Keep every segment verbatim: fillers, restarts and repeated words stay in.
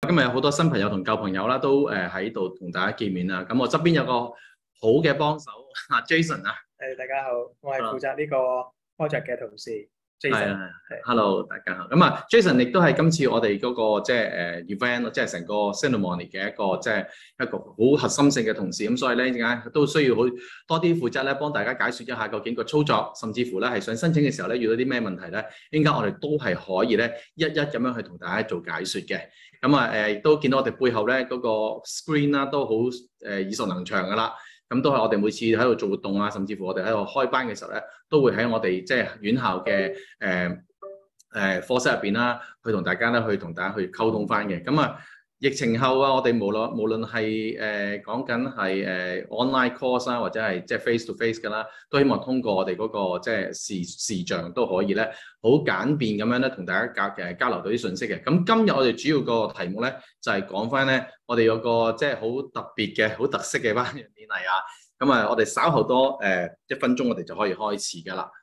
今日有好多新朋友同舊朋友啦，都誒喺度同大家見面啦。咁我側邊有個好嘅幫手啊 ，Jason 啊。 誒，大家好，我係負責呢個 project 嘅同事 Jason。係啊， 係。 Hello，大家好。咁啊，Jason 亦都係今次我哋嗰、那個即係誒 event，即係成個 ceremony 嘅一個即係一個好核心性嘅同事。咁所以咧，點解都需要好多啲負責咧，幫大家解説一下究竟個操作，甚至乎咧係想申請嘅時候咧遇到啲咩問題咧，應該我哋都係可以咧一一咁樣去同大家做解説嘅。咁啊誒，亦都見到我哋背後咧嗰、那個 screen 啦，都好誒耳熟能詳噶啦。咁都係我哋每次喺度做活動啊，甚至乎我哋喺度開班嘅時候咧，都會喺我哋即係院校嘅誒誒課室入邊啦，去同大家咧去同大家去溝通翻嘅。咁啊，疫情後啊，我哋無論無論係誒講緊係誒 online course 啊，或者係即係 face to face 㗎啦，都希望通過我哋嗰個即係視視像都可以咧，好簡便咁樣咧同大家交誒交流到啲信息嘅。咁今日我哋主要個題目咧就係講翻咧，我哋有個即係好特別嘅、好特色嘅頒獎典禮啊。咁啊，我哋稍後多誒一分鐘，我哋就可以開始㗎啦。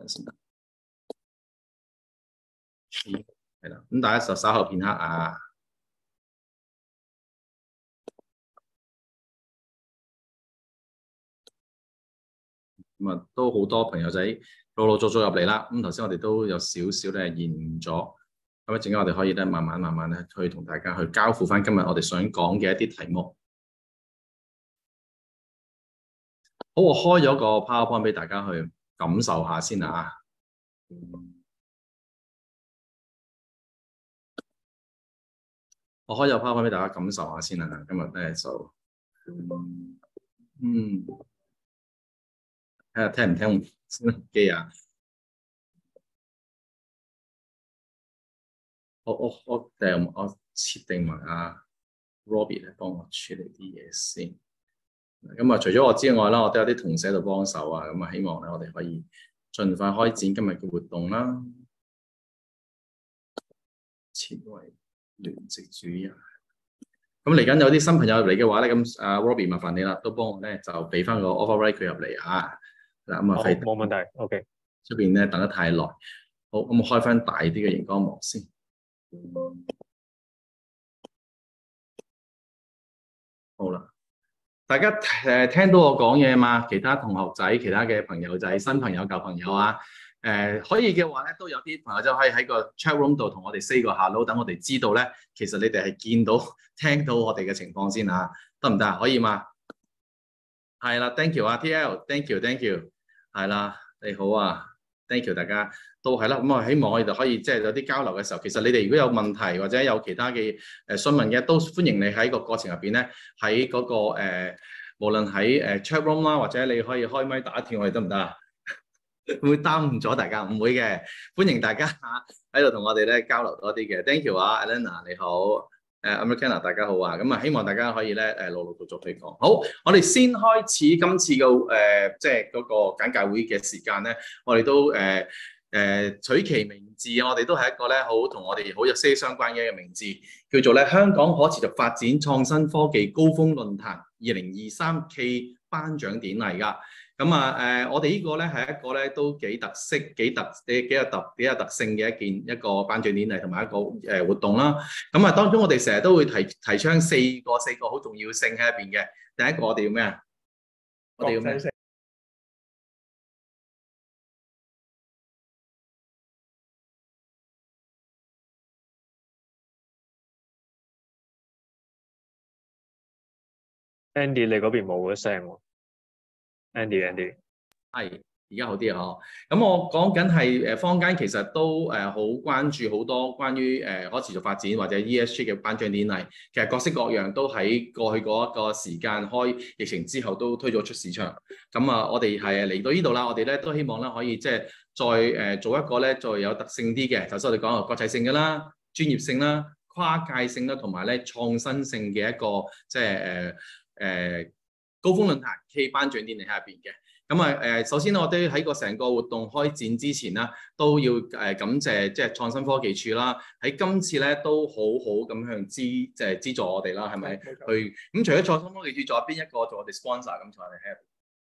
係啦，咁大家就稍後片刻啊。咁啊，都好多朋友仔陸陸續續入嚟啦。咁頭先我哋都有少少咧延誤咗。咁一陣間我哋可以咧慢慢慢慢咧去同大家去交付翻今日我哋想講嘅一啲題目。好，我開咗個 PowerPoint 俾大家去感受下先啊。我開咗 PowerPoint 俾大家感受下先啊。今日咧就嗯，睇下聽唔聽機啊？我我我訂我設定埋阿 Robbie 嚟幫我處理啲嘢先。咁啊，除咗我之外啦，我都有啲同事喺度幫手啊。咁啊，希望咧我哋可以盡快開展今日嘅活動啦。前為聯席主任。咁嚟緊有啲新朋友入嚟嘅話咧，咁阿 Robbie 麻煩你啦，都幫我咧就俾翻個 override 佢入嚟啊。嗱，咁啊， 冇冇問題 ，OK。 出邊咧等得太耐，好，咁我開翻大啲嘅熒光幕先。好啦，大家誒聽到我講嘢嘛？其他同學仔、其他嘅朋友仔、新朋友、舊朋友啊，誒、呃、可以嘅話咧，都有啲朋友就可以喺個 chat room 度同我哋 say 個 hello，等我哋知道咧，其實你哋係見到、聽到我哋嘅情況先啊，得唔得？可以嘛？係啦 ，thank you 啊 ，T L，thank you，thank you， 係啦，你好啊 ，thank you，大家都係啦，咁我希望我哋就可以即係、就是、有啲交流嘅時候，其實你哋如果有問題或者有其他嘅誒詢問嘅，都歡迎你喺個過程入邊咧，喺嗰、那個誒、呃，無論喺誒 chat room 啦，或者你可以開咪打斷我哋得唔得啊？會耽誤咗大家，唔會嘅，歡迎大家嚇喺度同我哋咧交流多啲嘅 ，thank you 啊 ，Elena 你好。誒 Americana 大家好啊，咁啊希望大家可以咧誒陸陸續續去講。好，我哋先開始今次嘅誒即係嗰個簡介會嘅時間咧，我哋都誒誒、呃呃、取其名字，我哋都係一個咧好同我哋好有息息相關嘅一個名字，叫做咧香港可持續發展創新科技高峰論壇二零二三暨頒獎典禮㗎。咁啊，誒、呃，我哋呢個咧係一個咧都幾特色、幾特、幾幾有特、幾有特性嘅一件一個頒獎典禮同埋一個誒、呃、活動啦。咁啊，當中我哋成日都會提提倡四個四個好重要性喺入邊嘅。第一個我哋要咩啊？我哋要咩 ？Andy，你嗰邊冇咗聲喎。Andy，Andy。 係，而家好啲啊！嗬，咁我講緊係誒坊間其實都誒好關注好多關於誒可持續發展或者 E S G 嘅頒獎典禮，其實各式各樣都喺過去嗰一個時間開疫情之後都推咗出市場。咁啊，我哋係嚟到呢度啦，我哋咧都希望咧可以即係再誒做一個咧再有特性啲嘅，頭先我哋講個國際性嘅啦、專業性啦、跨界性啦，同埋咧創新性嘅一個即係誒誒高峰論壇暨頒獎典禮喺入邊嘅。咁啊誒，首先我哋喺個成個活動開展之前啦，都要誒感謝即係創新科技處啦，喺今次咧都好好咁向資即係資助我哋啦，係咪？去咁除咗創新科技處，仲有邊一個做我哋 sponsor 咁坐喺度？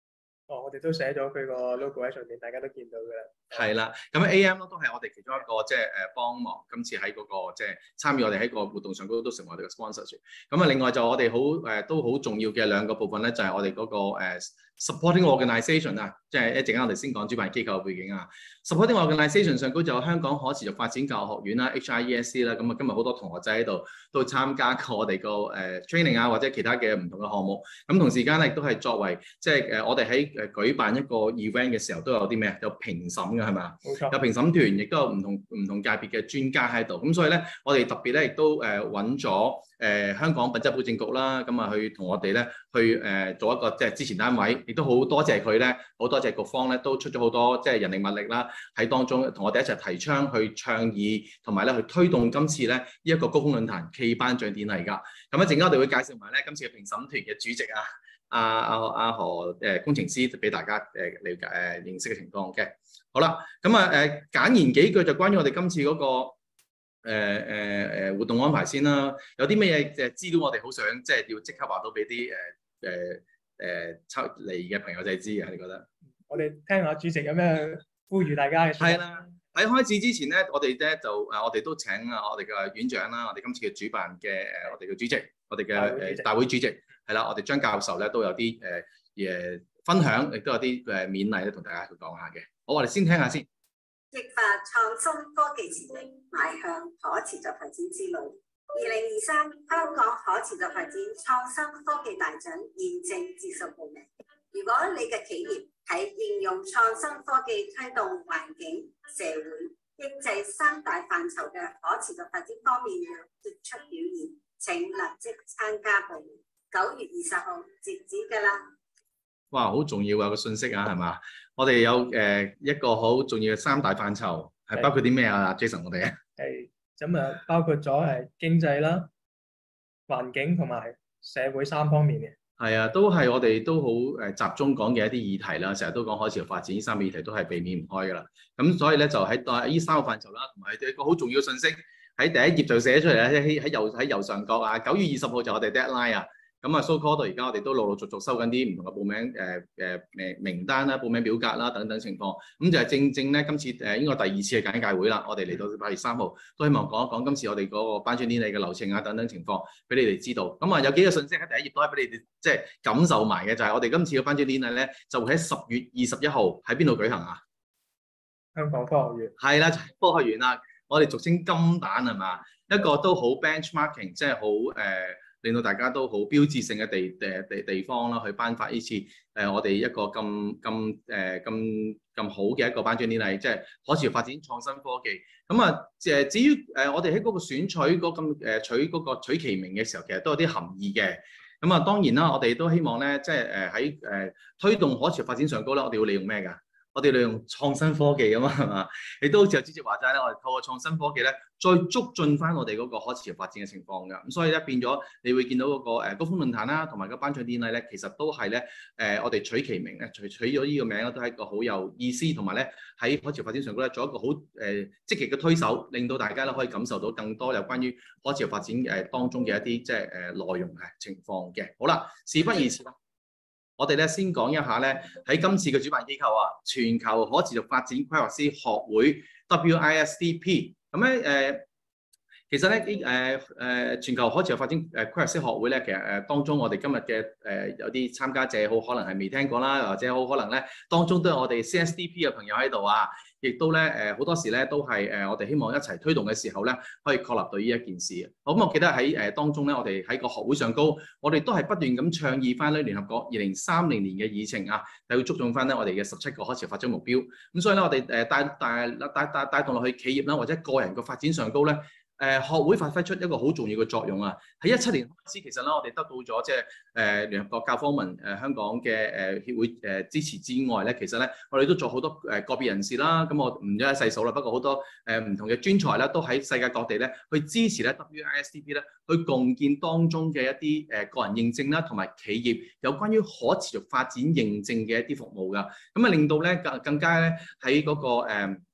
哦，我哋都寫咗佢個 logo喺上面，大家都見到㗎啦。 係啦，咁 A M 咯都係我哋其中一個即係誒幫忙，今次喺嗰、個即係參與我哋喺個活動上高都成為我哋嘅 sponsor。咁啊，另外就我哋好誒都好重要嘅兩個部分咧，就係、是、我哋嗰、個、呃、supporting organisation 啊，即係一陣間我哋先講主辦機構嘅背景啊。supporting organisation 上高就有香港可持續發展教學院啦 （H I E S C） 啦，咁啊今日好多同學仔喺度都參加過我哋個誒 training 啊，或者其他嘅唔同嘅項目。咁同時間咧亦都係作為即係誒我哋喺誒舉辦一個 event 嘅時候都有啲咩有評審嘅係咪？ 冇錯。 有評審團，亦都有唔同唔同界別嘅專家喺度。咁所以咧，我哋特別咧亦都誒揾咗誒香港品質保證局啦，咁啊去同我哋咧去誒、呃、做一個即係支持單位，亦都好多謝佢咧，好多謝局方咧都出咗好多即係人力物力啦喺當中，同我哋一齊提倡去倡議，同埋咧去推動今次咧呢一、這個高峰論壇暨頒獎典禮㗎。咁一陣間我哋會介紹埋咧今次嘅評審團嘅主席啊，阿阿阿何誒、呃、工程師俾大家誒了解誒、呃、認識嘅情況嘅。好啦，咁啊誒簡言幾句就關於我哋今次嗰、那個誒誒誒活動安排先啦。有啲咩嘢誒資料我哋好想即係要即刻話到俾啲誒誒誒抽嚟嘅朋友仔知啊？你覺得？ 我哋聽下主席有咩呼籲大家嘅。 係啦，喺開始之前咧，我哋咧就誒我哋都請啊我哋嘅院長啦，我哋今次嘅主辦嘅誒我哋嘅主席，我哋嘅誒大會主席係啦，我哋張教授咧都有啲誒誒分享，亦都有啲誒勉勵咧同大家去講下嘅。好，我哋先聽下先。 激發創新科技潛力，邁向可持續發展之路。二零二三香港可持續發展創新科技大獎現正接受報名。如果你嘅企業喺應用創新科技推動環境、社會、經濟三大範疇嘅可持續發展方面有傑出表現，請立即參加報名。九月二十號截止㗎啦。 哇，好重要啊個信息啊，係嘛？我哋有誒、呃、一個好重要嘅三大範疇，係包括啲咩啊 Jason 我哋啊？ 係咁啊，包括咗誒經濟啦、環境同埋社會三方面嘅。 係啊，都係我哋都好誒集中講嘅一啲議題啦。成日都講可持續發展呢三個議題都係避免唔開㗎啦。咁所以咧就喺誒呢三個範疇啦，同埋一個好重要嘅信息喺第一頁就寫出嚟啦，喺喺右喺右上角啊。九月二十號就我哋 deadline 啊。咁啊 so call 到而家我哋都陸陸續續收緊啲唔同嘅報名誒誒誒名單啦、報名表格啦等等情況。咁就係正正咧今次誒應該第二次嘅簡介會啦。我哋嚟到八月三號都希望講一講今次我哋嗰個頒獎典禮嘅流程啊等等情況俾你哋知道。咁啊有幾個信息喺第一頁都係俾你哋即係感受埋嘅，就係、是、我哋今次嘅頒獎典禮咧就會喺十月二十一號喺邊度舉行啊？ 香港科學園。 係啦，科學園啦，我哋俗稱金蛋係嘛？一個都好 benchmarking， 即係好誒。呃令到大家都好標誌性嘅地地地地方啦，去頒發呢次誒、呃、我哋一個咁咁誒咁咁好嘅一個頒獎典禮，即係可持續發展創新科技。咁啊誒至於誒、呃、我哋喺嗰個選取嗰咁誒取嗰個取其名嘅時候，其實都有啲含義嘅。咁啊當然啦，我哋都希望咧，即係誒喺誒推動可持續發展上高咧，我哋要利用咩㗎？我哋利用創新科技啊嘛，係嘛？亦都好似有主席話齋咧，我哋透過創新科技咧，再促進翻我哋嗰個可持續發展嘅情況㗎。咁所以咧變咗，你會見到嗰個誒高峰論壇啦，同埋個頒獎典禮咧，其實都係咧誒，我哋取其名咧，取取咗呢個名咧，都係一個好有意思，同埋咧喺可持續發展上高咧，做一個好誒積極嘅推手，令到大家咧可以感受到更多有關於可持續發展誒當中嘅一啲即係誒內容嘅情況嘅。好啦，事不宜遲啦。我哋咧先講一下咧，喺今次嘅主辦機構啊，全球可持續發展規劃師學會 W I S D P。咁咧誒，其實咧啲誒誒全球可持續發展誒規劃師學會咧，其實誒當中我哋今日嘅誒有啲參加者好可能係未聽過啦，或者好可能咧當中都有我哋 C S D P 嘅朋友喺度啊。亦都咧誒好多時咧都係誒我哋希望一齊推動嘅時候咧，可以確立到呢一件事。好，咁我記得喺誒當中咧，我哋喺個學會上高，我哋都係不斷咁倡議翻咧聯合國二零三零年嘅議程啊，就要促進翻咧我哋嘅十七個可持續發展目標。咁所以咧，我哋誒帶帶帶帶帶動落去企業啦，或者個人嘅發展上高咧。誒學會發揮出一個好重要嘅作用啊！喺一七年開始，其實咧我哋得到咗即係誒聯合國教科文誒、呃、香港嘅誒協會誒、呃、支持之外咧，其實咧我哋都做好多誒、呃、個別人士啦，咁我唔一一細數啦。不過好多誒唔、呃、同嘅專才咧，都喺世界各地咧去支持咧 W I S D P 咧，去共建當中嘅一啲誒、呃、個人認證啦，同埋企業有關於可持續發展認證嘅一啲服務㗎。咁啊令到咧更更加咧喺嗰個誒。呃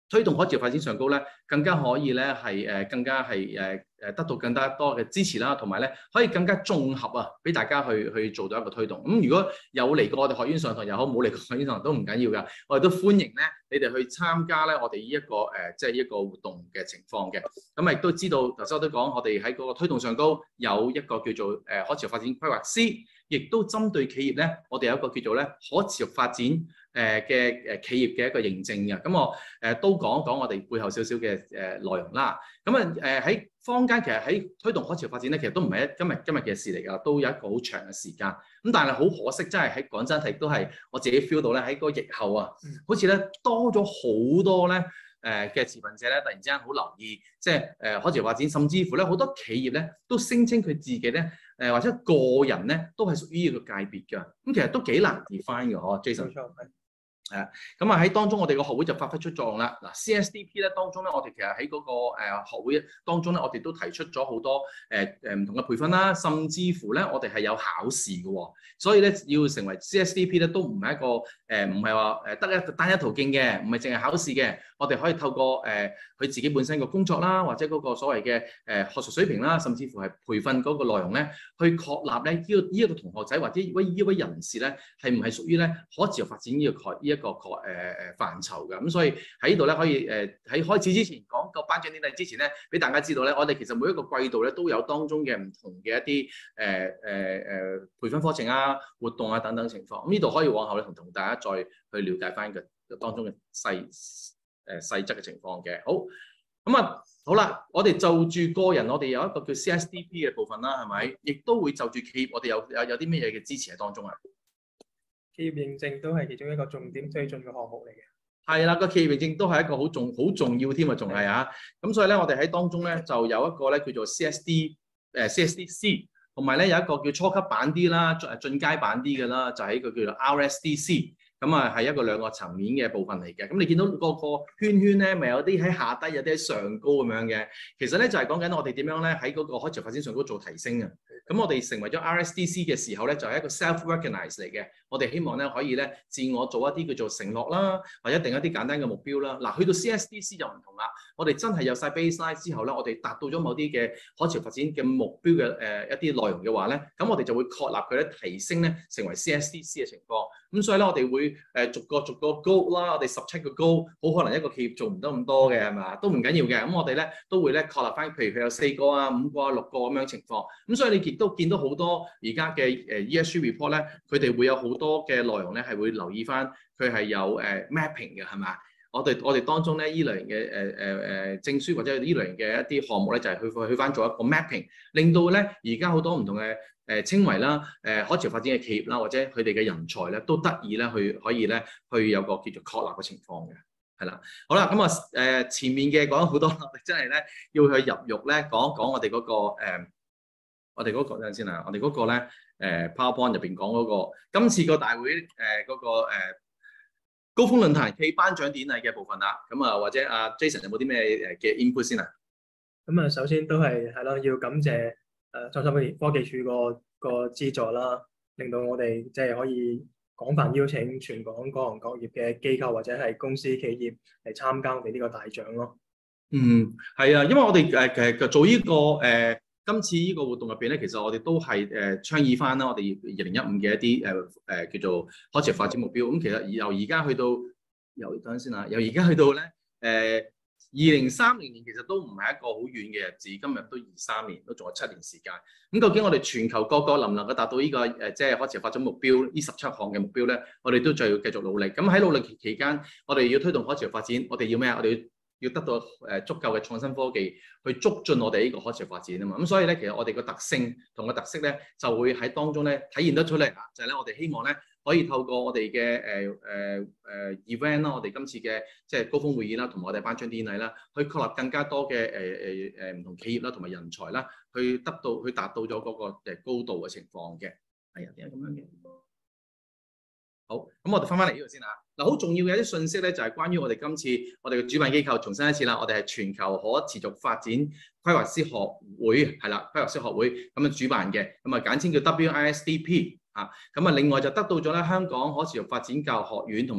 推動可持續發展上高咧，更加可以咧係誒更加係誒誒得到更加多嘅支持啦，同埋咧可以更加綜合啊，俾大家去去做到一個推動。咁、嗯、如果有嚟過我哋學院上堂又好，冇嚟過學院上堂都唔緊要㗎，我哋都歡迎咧你哋去參加咧我哋呢一個誒即係一個活動嘅情況嘅。咁亦都知道頭先我都講，我哋喺嗰個推動上高有一個叫做誒可持續發展規劃師，亦都針對企業咧，我哋有一個叫做咧可持續發展誒嘅誒企業嘅一個認證嘅。咁我誒、呃、都講講我哋背後少少嘅誒內容啦。咁啊誒喺坊間其實喺推動可持續發展咧，其實都唔係一今日今日嘅事嚟㗎，都有一個好長嘅時間。咁但係好可惜，真係喺講真係都係我自己 feel 到咧，喺個疫後啊，好似咧多咗好多咧誒嘅持份者咧，突然之間好留意，即係誒可持續發展，甚至乎咧好多企業咧都聲稱佢自己咧誒、呃、或者個人咧都係屬於呢個界別㗎。咁其實都幾難 define 㗎，嗬 Jason。係啊，咁啊喺當中我哋個學會就發揮出作用啦。嗱 C S D P 咧當中咧，我哋其實喺嗰個誒學會當中咧，我哋都提出咗好多誒誒唔同嘅培訓啦，甚至乎咧我哋係有考試嘅喎。所以咧要成為 C S D P 咧都唔係一個誒唔係話誒得一單一途徑嘅，唔係淨係考試嘅。我哋可以透過誒佢、呃、自己本身個工作啦，或者嗰個所謂嘅誒、呃、學術水平啦，甚至乎係培訓嗰個內容咧，去確立咧呢、這個呢一、這個同學仔或者呢位呢位人士咧係唔係屬於咧可持續發展呢、這個概呢一個概誒誒範疇嘅。咁所以喺呢度咧可以誒喺、呃、開始之前講個頒獎典禮之前咧，俾大家知道咧，我哋其實每一個季度咧都有當中嘅唔同嘅一啲誒誒誒培訓課程啊、活動啊等等情況。咁呢度可以往後咧同同大家再去了解翻嘅當中嘅細誒細則嘅情況嘅。好，咁啊好啦，我哋就住個人，我哋有一個叫 C S D P 嘅部分啦，係咪？亦都會就住企業，我哋有有有啲咩嘢嘅支持喺當中啊？ 企業認證都係其中一個重點推進嘅項目嚟嘅。 係啦，個企業認證都係一個好重好重要添啊，仲係啊。咁所以咧，我哋喺當中咧就有一個咧叫做 C S D 誒 C S D C， 同埋咧有一個叫初級版啲啦，誒進階版啲嘅啦，就係一個叫做 R S D C。咁啊，係一個兩個層面嘅部分嚟嘅。咁你見到個個圈圈咧，咪有啲喺下低，有啲喺上高咁樣嘅。其實咧就係講緊我哋點樣咧喺嗰個可持續發展上高做提升啊。咁我哋成為咗 R S D C 嘅時候咧，就係一個 self-recognize 嚟嘅。我哋希望咧可以咧自我做一啲叫做承諾啦，或者定一啲簡單嘅目標啦。嗱，去到 C S D C 就唔同啦。我哋真係有晒 baseline 之後咧，我哋達到咗某啲嘅可持續發展嘅目標嘅誒、呃、一啲內容嘅話咧，咁我哋就會確立佢咧提升咧成為 C S D C 嘅情況。咁所以咧我哋會誒、呃、逐個逐個 goal 啦，我哋十七個 goal，好可能一個企業做唔得咁多嘅係嘛，都唔緊要嘅。咁我哋咧都會咧確立翻，譬如佢有四個啊、五個啊、六個咁樣情況。咁所以你亦都見到好多而家嘅誒 E S G report 咧，佢哋會有好多嘅內容咧係會留意翻，佢係有誒、呃、mapping 嘅係嘛。我哋我哋當中咧依類型嘅誒誒誒證書或者依類型嘅一啲項目咧，就係、是、去去翻做一個 mapping，令到咧而家好多唔同嘅誒稱謂啦、誒、呃、可持續發展嘅企業啦，或者佢哋嘅人才咧，都得以咧去可以咧去有個叫做確立嘅情況嘅，係啦。好啦，咁啊誒前面嘅講咗好多，我哋真係咧要去入肉咧講講我哋嗰、那個、呃、我哋嗰、那個等陣先啊，我哋嗰個咧誒、呃、PowerPoint 入邊講嗰個今次個大會誒嗰、呃那個、呃高峰論壇暨頒獎典禮嘅部分啦，咁啊或者阿 Jason 有冇啲咩誒嘅 input 先啊？ 咁啊，首先都係係咯，要感謝誒創新科技科技署個個資助啦，令到我哋即係可以廣泛邀請全港各行各業嘅機構或者係公司企業嚟參加我哋呢個大獎咯。 嗯，係啊，因為我哋誒其實做呢、這個誒、呃、今次呢個活動入邊咧，其實我哋都係誒、呃、倡議翻啦，我哋二零一五嘅一啲誒誒叫做可持續發展目標。咁、嗯、其實由而家去到由等陣先啊，由而家去到咧誒二零三零年，其實都唔係一個好遠嘅日子。今日都二三年，都仲有七年時間。咁、嗯、究竟我哋全球各個能唔能夠達到呢、這個誒、呃、即係可持續發展目標呢十七項嘅目標咧？我哋都就要繼續努力。咁喺努力期期間，我哋要推動可持續發展，我哋要咩啊？我哋要要得到誒足夠嘅創新科技去促進我哋呢個可持續發展啊嘛，咁所以咧，其實我哋個特性同個特色咧，就會喺當中咧體現得出嚟啦。就係咧，我哋希望咧可以透過我哋嘅誒誒誒 event 啦，我哋今次嘅即係高峰會議啦，同埋我哋頒獎典禮啦，去確立更加多嘅誒誒誒唔同企業啦，同埋人才啦，去得到去達到咗嗰個誒高度嘅情況嘅。係啊，點解咁樣嘅？好，咁我哋翻返嚟呢度先啊。嗱，好重要嘅一啲信息咧，就係關於我哋今次我哋嘅主辦機構重申一次啦。我哋係全球可持續發展規劃師學會，係啦，規劃師學會咁樣主辦嘅，咁啊簡稱叫 W I S D P 啊。咁啊，另外就得到咗咧香港可持續發展教育學院同埋咧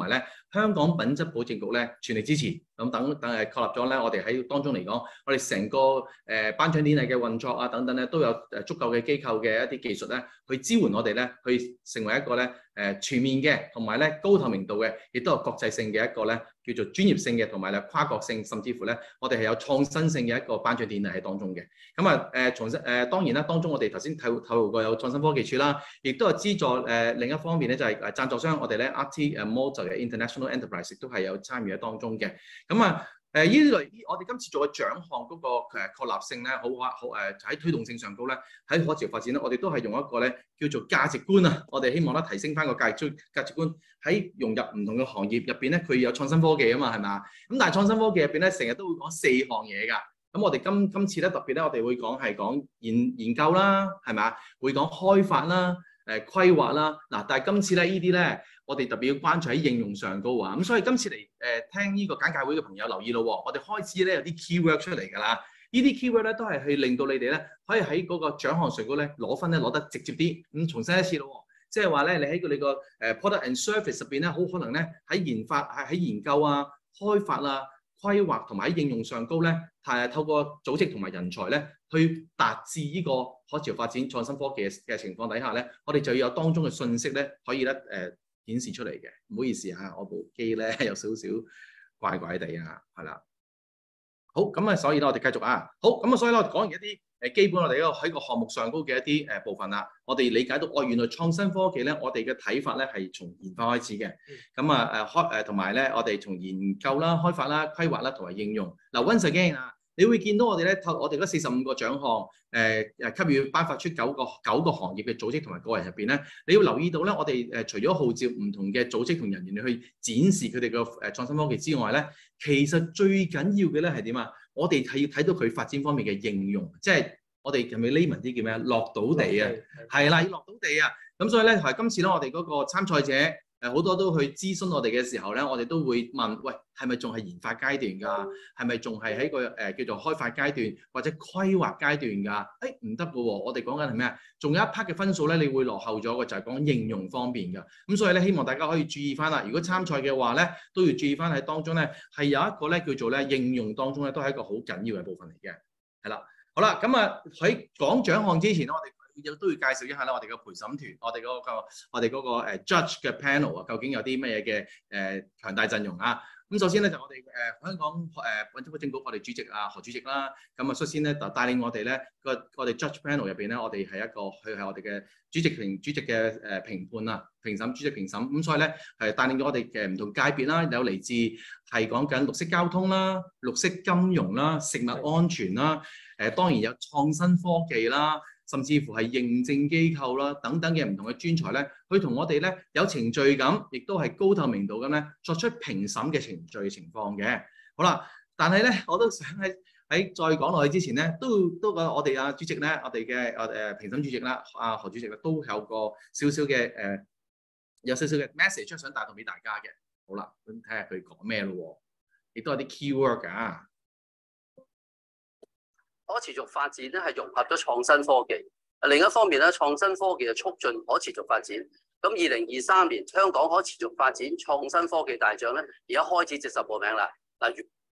香港品質保證局咧全力支持，咁等等誒確立咗咧，我哋喺當中嚟講，我哋成個誒頒獎典禮嘅運作啊等等咧，都有誒足夠嘅機構嘅一啲技術咧，去支援我哋咧，去成為一個咧誒全面嘅，同埋咧高透明度嘅，亦都有國際性嘅一個咧叫做專業性嘅，同埋咧跨國性，甚至乎咧我哋係有創新性嘅一個頒獎典禮喺當中嘅。咁啊誒重新誒當然啦，當中我哋頭先透透露過有創新科技處啦，亦都有資助誒、呃、另一方面咧就係、是、誒贊助商，我哋咧 R T 誒 Model 嘅 International Enterprise 亦都係有參與喺當中嘅。咁啊誒呢類我哋今次做嘅獎項嗰個誒確立性咧，好啊好誒喺推動性上高咧，喺可持續發展咧，我哋都係用一個咧叫做價值觀啊，我哋希望咧提升翻個價值價值觀喺融入唔同嘅行業入邊咧，佢有創新科技啊嘛，係咪啊？咁但係創新科技入邊咧，成日都會講四項嘢㗎。咁我哋今今次咧特別咧，我哋會講係講研研究啦，係咪啊？會講開發啦，誒、呃、規劃啦。嗱，但係今次咧呢啲咧，我哋特別要關注喺應用上高啊。咁所以今次嚟誒、呃、聽呢個簡介會嘅朋友留意咯，我哋開始咧有啲 keyword 出嚟㗎啦。呢啲 keyword 咧都係去令到你哋咧可以喺嗰個獎項上高咧攞分咧攞得直接啲。咁重申一次咯，即係話咧你喺個你個誒 product and service 入邊咧，好可能咧喺研發係喺研究啊、開發啊、規劃同埋喺應用上高咧，係透過組織同埋人才咧，去達至呢個可持續發展創新科技嘅情況底下咧，我哋就要有當中嘅信息咧，可以咧誒、呃、顯示出嚟嘅。唔好意思嚇，我部機咧有少少怪怪地啊，係啦。好，咁啊，所以咧我哋繼續啊。好，咁啊，所以咧我哋講完一啲誒基本我哋一個喺個項目上高嘅一啲誒部分啦，我哋理解到哦，原來創新科技咧，我哋嘅睇法咧係從研發開始嘅。咁啊誒開誒同埋咧，我哋從研究啦、開發啦、規劃啦同埋應用。嗱 once again 啊，你會見到我哋咧透我哋嗰四十五個獎項誒誒給予頒發出九個九個行業嘅組織同埋個人入邊咧，你要留意到咧，我哋誒除咗號召唔同嘅組織同人員去展示佢哋嘅誒創新科技之外咧，其實最緊要嘅咧係點啊？我哋係要睇到佢發展方面嘅應用，即係我哋係咪 layman 啲叫咩啊？落到地啊，係啦，要落到地啊。咁所以咧，係今次咧，我哋嗰個參賽者誒好多都去諮詢我哋嘅時候咧，我哋都會問：喂，係咪仲係研發階段㗎？係咪仲係喺個誒、呃、叫做開發階段或者規劃階段㗎？誒唔得㗎喎，我哋講緊係咩啊？仲有一 part 嘅分數咧，你會落後咗嘅，就係、是、講應用方面㗎。咁所以咧，希望大家可以注意翻啦。如果參賽嘅話咧，都要注意翻喺當中咧，係有一個咧叫做咧應用當中咧，都係一個好緊要嘅部分嚟嘅。係啦，好啦，咁啊喺講獎項之前咧，我哋都要介紹一下咧，我哋嘅陪審團，我哋嗰、那個我哋嗰個誒 judge 嘅 panel 啊，究竟有啲乜嘢嘅誒強大陣容啊？咁首先咧就我哋誒、呃、香港誒品質保證局我哋主席啊何主席啦，咁啊率先咧就帶領我哋咧個我哋 judge panel 入邊咧，我哋係一個佢係我哋嘅主席評主席嘅誒評判啊，評審主席評審，咁所以咧係帶領咗我哋嘅唔同界別啦，有嚟自係講緊綠色交通啦、綠色金融啦、食物安全啦，誒、呃、當然有創新科技啦。甚至乎係認證機構啦，等等嘅唔同嘅專才咧，佢同我哋咧有程序感，亦都係高透明度咁咧作出評審嘅程序情況嘅。好啦，但係咧我都想喺喺再講落去之前咧，都都講我哋啊主席咧，我哋嘅誒誒評審主席啦，阿何主席咧都有個少少嘅誒有少少嘅 message 想帶到俾大家嘅。好啦，咁睇下佢講咩咯，亦都有啲 keyword 㗎。 可持續發展咧係融合咗創新科技，另一方面咧創新科技就促進可持續發展。咁二零二三年香港可持續發展創新科技大獎咧，而家開始接受報名啦。嗱，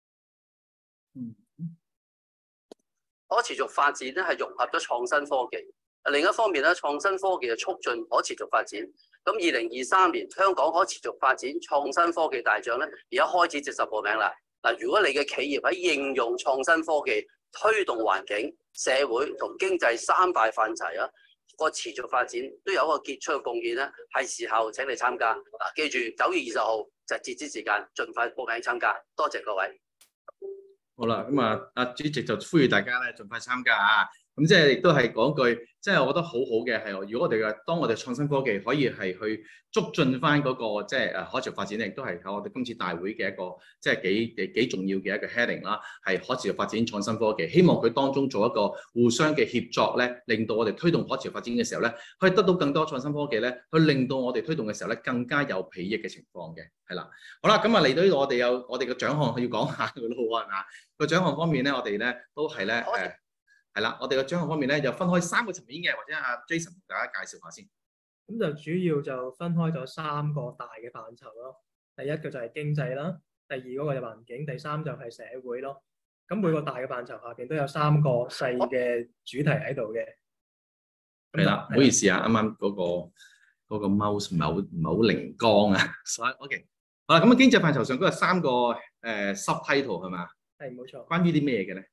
可持續發展咧係融合咗創新科技，另一方面咧創新科技就促進可持續發展。咁二零二三年香港可持續發展創新科技大獎咧，而家開始接受報名啦。嗱，如果你嘅企業喺應用創新科技，推動環境、社會同經濟三大範疇啊，個持續發展都有一個傑出嘅貢獻咧，係時候請你參加。嗱，記住九月二十號就截止時間，盡快報名參加。多謝各位。 好啦，咁啊，阿主席就呼籲大家咧，盡快參加啊！咁即係亦都係講句，即係我覺得好好嘅係，如果我哋嘅當我哋創新科技可以係去促進翻嗰個即係誒可持續發展咧，亦都係喺我哋今次大會嘅一個即係幾幾幾重要嘅一個 heading 啦，係可持續發展創新科技。希望佢當中做一個互相嘅協作咧，令到我哋推動可持續發展嘅時候咧，可以得到更多創新科技咧，去令到我哋推動嘅時候咧更加有裨益嘅情況嘅，係啦。好啦，咁啊嚟到呢度，我哋有我哋嘅獎項要講下嘅咯喎，係嘛？個獎項方面咧，我哋咧都係咧誒。係啦，我哋嘅獎項方面咧，就分開三個層面嘅，或者阿 Jason 同大家介紹下先。 咁就主要就分開咗三個大嘅範疇咯。 第一個就係經濟啦，第二嗰個就環境，第三就係社會咯。咁每個大嘅範疇下邊都有三個細嘅主題喺度嘅。 係啦，唔好意思啊，啱啱嗰個嗰個 mouse 唔係好唔係好靈光啊，所以 OK。好啦，咁啊經濟範疇上嗰個三個誒 subtitle 係嘛？ 係冇錯。 關於啲咩嘢嘅咧？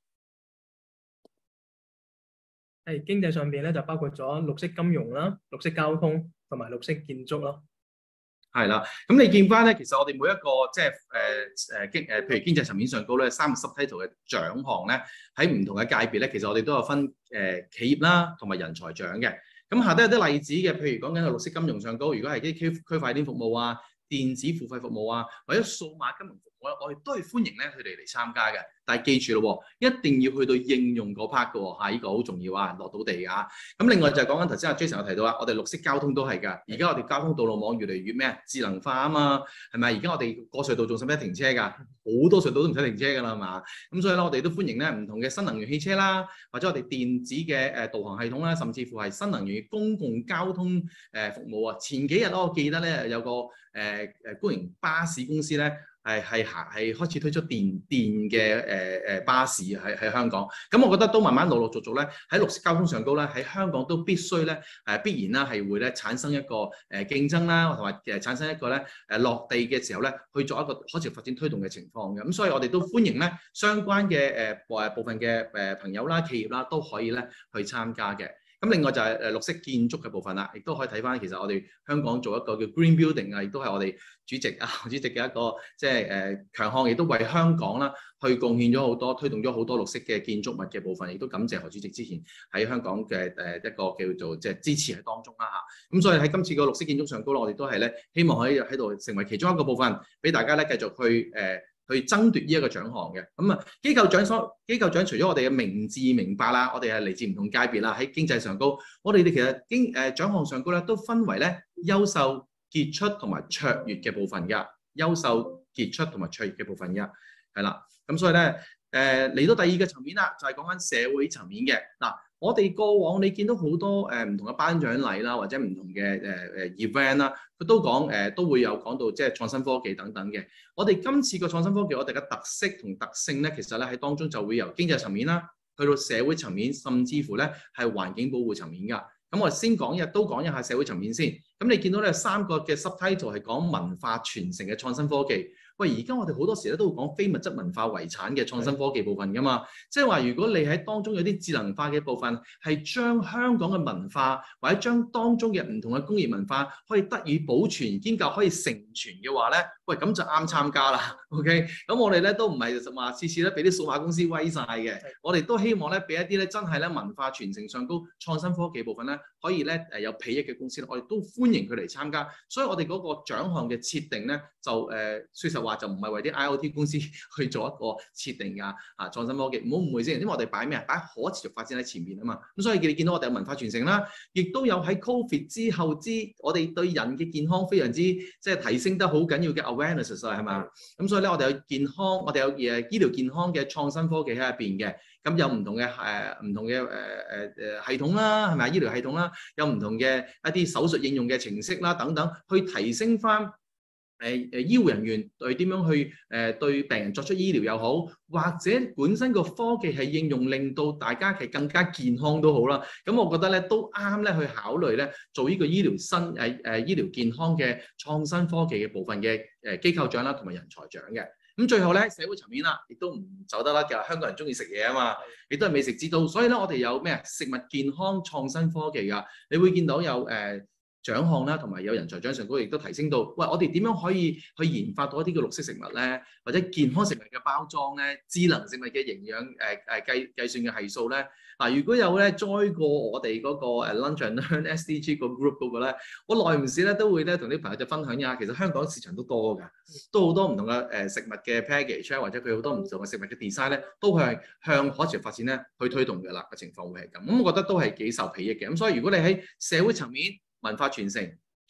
係經濟上邊咧就包括咗綠色金融啦、綠色交通同埋綠色建築咯。 係啦，咁你見翻咧，其實我哋每一個即係誒誒經誒，譬如經濟層面上高咧，三個 subtitle 嘅獎項咧，喺唔同嘅界別咧，其實我哋都有分誒、呃、企業啦，同埋人才獎嘅。咁下低有啲例子嘅，譬如講緊個綠色金融上高，如果係啲區區塊鏈服務啊、電子付費服務啊，或者數碼金融服務咧，我哋都係歡迎咧佢哋嚟參加嘅。但係記住咯，一定要去到應用嗰 part 嘅喎，嚇，呢個好重要啊，落到地啊。咁另外就係講緊頭先阿 Jason 有提到啦，我哋綠色交通都係㗎。而家我哋交通道路網越嚟越咩啊？智能化啊嘛，係咪？而家我哋過隧道仲使唔使停車㗎？好多隧道都唔使停車㗎啦，係嘛？咁所以咧，我哋都歡迎咧唔同嘅新能源汽車啦，或者我哋電子嘅誒導航系統啦，甚至乎係新能源公共交通誒服務啊。前幾日咧，我記得咧有個誒誒公營巴士公司咧。係係行係開始推出電電嘅誒誒巴士喺喺香港，咁我覺得都慢慢陸陸續續咧喺綠色交通上高咧喺香港都必須咧誒必然啦係會咧產生一個誒競爭啦，同埋誒產生一個咧誒落地嘅時候咧去做一個可持續發展推動嘅情況嘅，咁所以我哋都歡迎咧相關嘅誒誒部分嘅誒朋友啦、企業啦都可以咧去參加嘅。咁另外就係誒綠色建築嘅部分啦，亦都可以睇翻其實我哋香港做一個叫 Green Building 啊，亦都係我哋主席啊主席嘅一個即係誒強項，亦都為香港啦去貢獻咗好多，推動咗好多綠色嘅建築物嘅部分，亦都感謝何主席之前喺香港嘅誒一個叫做即係支持喺當中啦嚇。咁所以喺今次個綠色建築上高，我哋都係咧希望可以喺度成為其中一個部分，俾大家咧繼續去誒。呃去爭奪呢一個獎項嘅，咁啊機構獎所機構獎除咗我哋嘅明智明白啦，我哋係嚟自唔同界別啦，喺經濟上高，我哋哋其實經誒獎項上高咧都分為咧優秀、傑出同埋卓越嘅部分㗎，優秀、傑出同埋卓越嘅部分㗎，係啦，咁所以咧誒嚟到第二個層面啦，就係講緊社會層面嘅嗱。我哋過往你見到好多誒唔、呃、同嘅頒獎禮啦，或者唔同嘅誒誒 event 啦，佢都講誒、呃、都會有講到即係創新科技等等嘅。我哋今次個創新科技，我哋嘅特色同特性咧，其實咧喺當中就會由經濟層面啦，去到社會層面，甚至乎咧係環境保護層面㗎。咁我先講一都講一下社會層面先。咁你見到咧三個嘅 subtitle 係講文化傳承嘅創新科技。喂，而家我哋好多時咧都會講非物質文化遺產嘅創新科技部分㗎嘛，即係話如果你喺當中有啲智能化嘅部分，係將香港嘅文化或者將當中嘅唔同嘅工業文化可以得以保存兼夠可以承傳嘅話咧，喂咁就啱參加啦。OK，咁我哋咧都唔係話次次咧俾啲數碼公司威晒嘅，我哋都希望咧俾一啲咧真係咧文化傳承上高創新科技部分咧可以咧誒有裨益嘅公司，我哋都歡迎佢嚟參加。所以我哋嗰個獎項嘅設定咧就誒，說實話就唔係為啲 I O T 公司去做一個設定㗎啊創新科技，唔好誤會先，因為我哋擺咩啊？擺可持續發展喺前面啊嘛。咁所以你見到我哋有文化傳承啦，亦都有喺 Covid 之後之我哋對人嘅健康非常之即係提升得好緊要嘅 awareness 係嘛？咁所以咧我哋有健康，我哋有誒醫療健康嘅創新科技喺入邊嘅。咁有唔同嘅誒唔同嘅誒誒誒系統啦，係咪啊？醫療系統啦，有唔同嘅一啲手術應用嘅程式啦，等等，去提升翻誒誒醫護人員對點樣去誒、呃、對病人作出醫療又好，或者本身個科技係應用令到大家係更加健康都好啦。咁我覺得咧都啱咧去考慮咧做呢個醫療新誒誒、呃、醫療健康嘅創新科技嘅部分嘅誒機構獎啦，同埋人才獎嘅。咁最後咧社會層面啦，亦都唔走得甩㗎。香港人中意食嘢啊嘛，亦都係美食之都，所以咧我哋有咩食物健康創新科技㗎。你會見到有誒、呃、獎項啦，同埋有人才獎上高，亦都提升到，喂，我哋點樣可以去研發到一啲嘅綠色食物咧，或者健康食物嘅包裝咧，智能食物嘅營養誒誒計計算嘅係數咧。嗱，如果有咧 join 過我哋嗰個誒 Lunch and Learn S D G 個 group 嗰個咧，我耐唔時咧都會咧同啲朋友就分享一下，其實香港市場都多㗎，都好多唔同嘅誒食物嘅 package 或者佢好多唔同嘅食物嘅 design 咧，都係向可持續發展咧去推動嘅啦嘅情況會係咁，咁我覺得都係幾受裨益嘅。咁所以如果你喺社會層面、文化傳承、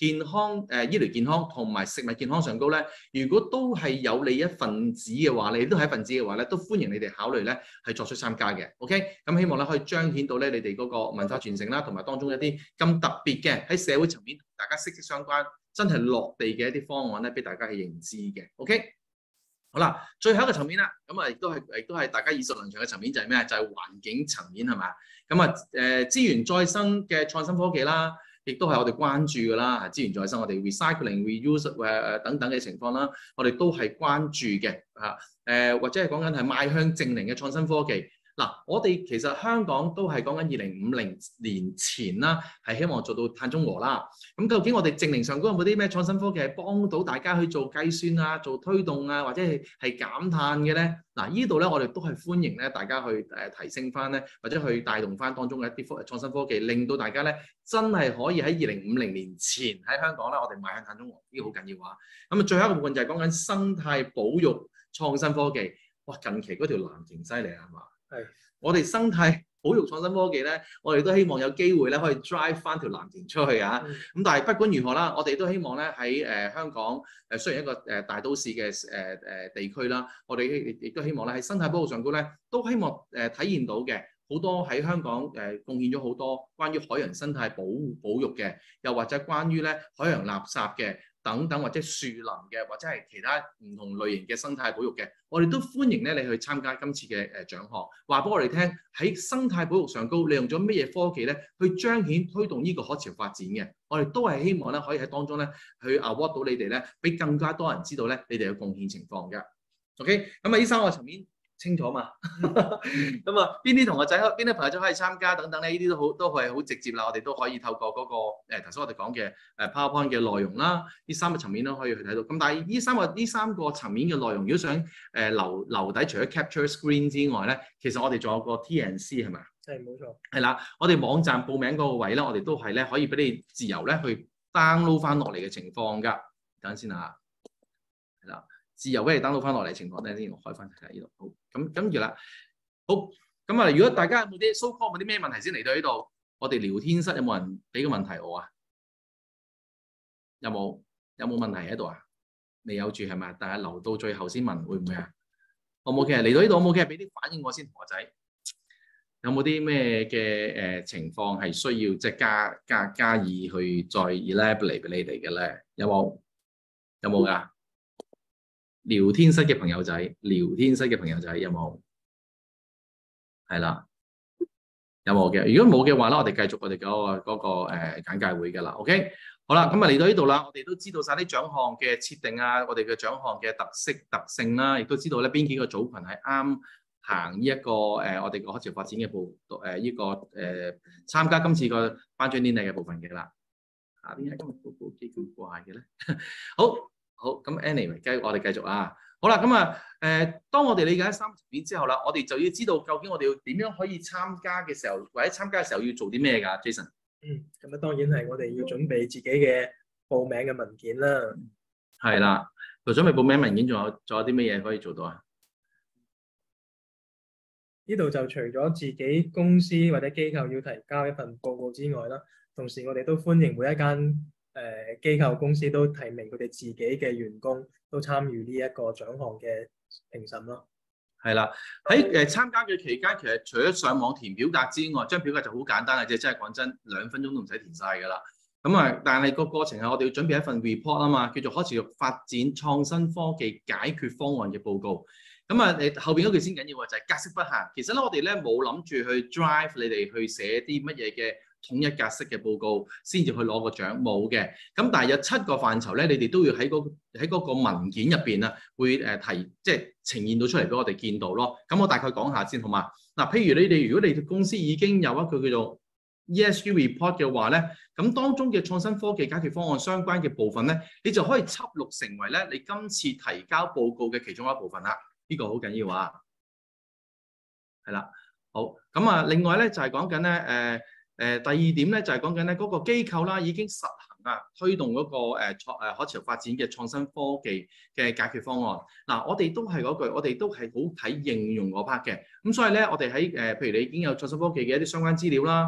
健康誒、呃、醫療健康同埋食物健康上高咧，如果都係有你一份子嘅話，你都係一份子嘅話咧，都歡迎你哋考慮咧係作出參加嘅。OK，咁希望咧可以彰顯到咧你哋嗰個文化傳承啦，同埋當中一啲咁特別嘅喺社會層面同大家息息相關、真係落地嘅一啲方案咧，俾大家去認知嘅。OK。好啦，最後一個層面啦，咁啊亦都係亦都係大家耳熟能詳嘅層面，就係咩啊？就係、是、環境層面係嘛？咁啊誒資源再生嘅創新科技啦，亦都係我哋關注㗎啦。資源再生，我哋 recycling、reuse 誒誒等等嘅情況啦，我哋都係關注嘅嚇誒，或者係講緊係邁向淨零嘅創新科技。嗱，我哋其實香港都係講緊二零五零年前啦，係希望做到碳中和啦。咁究竟我哋淨零上高有冇啲咩創新科技係幫到大家去做計算啊、做推動啊，或者係係減碳嘅咧？嗱，呢度咧我哋都係歡迎咧大家去誒提升翻咧，或者去帶動翻當中嘅一啲科創新科技，令到大家咧真係可以喺二零五零年前喺香港咧，我哋邁向碳中和，呢個好緊要啊！咁啊，最後一個部分就係講緊生態保育創新科技。哇，近期嗰條藍勁犀利啊，係嘛？係，我哋生態保育創新科技咧，我哋都希望有機會咧可以 drive 翻條藍田出去啊！咁、嗯、但係不管如何啦，我哋都希望咧喺誒香港誒雖然一個誒大都市嘅誒誒地區啦，我哋亦都希望咧喺生態保育上高咧，都希望誒體現到嘅好多喺香港誒貢獻咗好多關於海洋生態保保育嘅，又或者關於咧海洋垃圾嘅。等等或者樹林嘅，或者係其他唔同類型嘅生態保育嘅，我哋都歡迎咧你去參加今次嘅誒獎項。話俾我哋聽喺生態保育上高，你用咗乜嘢科技咧去彰顯推動呢個可持續發展嘅？我哋都係希望咧可以喺當中咧去 award 到你哋咧，俾更加多人知道咧你哋嘅貢獻情況嘅。OK，咁啊呢三個層面清楚嘛？咁啊邊啲同學仔、邊啲朋友仔可以參加等等咧？呢啲都好都係好直接啦。我哋都可以透過嗰、那個誒頭先我哋講嘅誒 PowerPoint 嘅內容啦，呢三個層面都可以去睇到。咁但係呢三個呢三個層面嘅內容，如果想誒、呃、留留底，除咗 Capture Screen 之外咧，其實我哋仲有個 T and C 係咪？係冇錯。係啦，我哋網站報名嗰個位咧，我哋都係咧可以俾你自由咧去 download 翻落嚟嘅情況㗎。等陣先啊，係啦。自由俾你 download 翻落嚟情況咧，先我開翻睇下呢度。好，咁跟住啦，好咁啊！如果大家有冇啲 so call 有冇啲咩問題先嚟到呢度？我哋聊天室有冇人俾個問題我啊？有冇有冇問題喺度啊？未有住係咪？但係留到最後先問會唔會啊？我冇嘅，嚟到呢度我冇嘅，俾啲反應我先，同學仔有冇啲咩嘅誒情況係需要即係加加加以去再 elaborate 俾你哋嘅咧？有冇？有冇㗎？聊天室嘅朋友仔，聊天室嘅朋友仔有冇？係啦，有冇嘅？如果冇嘅話咧，我哋繼續我哋嗰個嗰個誒簡介會㗎啦。OK，好啦，咁啊嚟到呢度啦，我哋都知道晒啲獎項嘅設定啊，我哋嘅獎項嘅特色特性啦，亦都知道咧邊幾個組群係啱行呢一個誒我哋個可持續發展嘅部誒呢個誒參加今次個頒獎典禮嘅部分嘅啦。啊，點解今日報告機咁怪嘅咧？好。好，咁 anyway，繼我哋繼續啊。好啦，咁啊，誒，當我哋理解三層面之後啦，我哋就要知道究竟我哋要點樣可以參加嘅時候，或者參加嘅時候要做啲咩㗎 ，Jason？ 嗯，咁啊，當然係我哋要準備自己嘅報名嘅文件啦。 係啦，就準備報名文件，仲有仲有啲咩嘢可以做到啊？ 呢度就除咗自己公司或者機構要提交一份報告之外啦，同時我哋都歡迎每一間誒機構公司都提名佢哋自己嘅員工都參與呢一個獎項嘅評審咯。係啦，喺誒參加嘅期間，其實除咗上網填表格之外，張表格就好簡單嘅啫，真係講真，兩分鐘都唔使填晒㗎啦。咁啊，但係個過程係我哋要準備一份 report 啊嘛，叫做可持續發展創新科技解決方案嘅報告。咁啊，誒後邊嗰句先緊要啊，就係格式不限。其實咧，我哋咧冇諗住去 drive 你哋去寫啲乜嘢嘅統一格式嘅報告，先至去攞個獎，冇嘅。咁但係有七個範疇咧，你哋都要喺嗰喺嗰個文件入邊啊，會誒提即係呈現到出嚟俾我哋見到咯。咁我大概講下先，好嘛？嗱，譬如你哋如果你公司已經有一個叫做 E S G report 嘅話咧，咁當中嘅創新科技解決方案相關嘅部分咧，你就可以輯錄成為咧你今次提交報告嘅其中一部分啦。呢個好緊要啊，係啦，好咁啊。另外咧就係講緊咧，誒、呃、誒、呃、第二點咧就係講緊咧嗰個機構啦，已經實行啊推動嗰、那個誒創誒可持續發展嘅創新科技嘅解決方案。嗱、呃，我哋都係嗰句，我哋都係好睇應用嗰 part 嘅。咁所以咧，我哋喺誒譬如你已經有創新科技嘅一啲相關資料啦，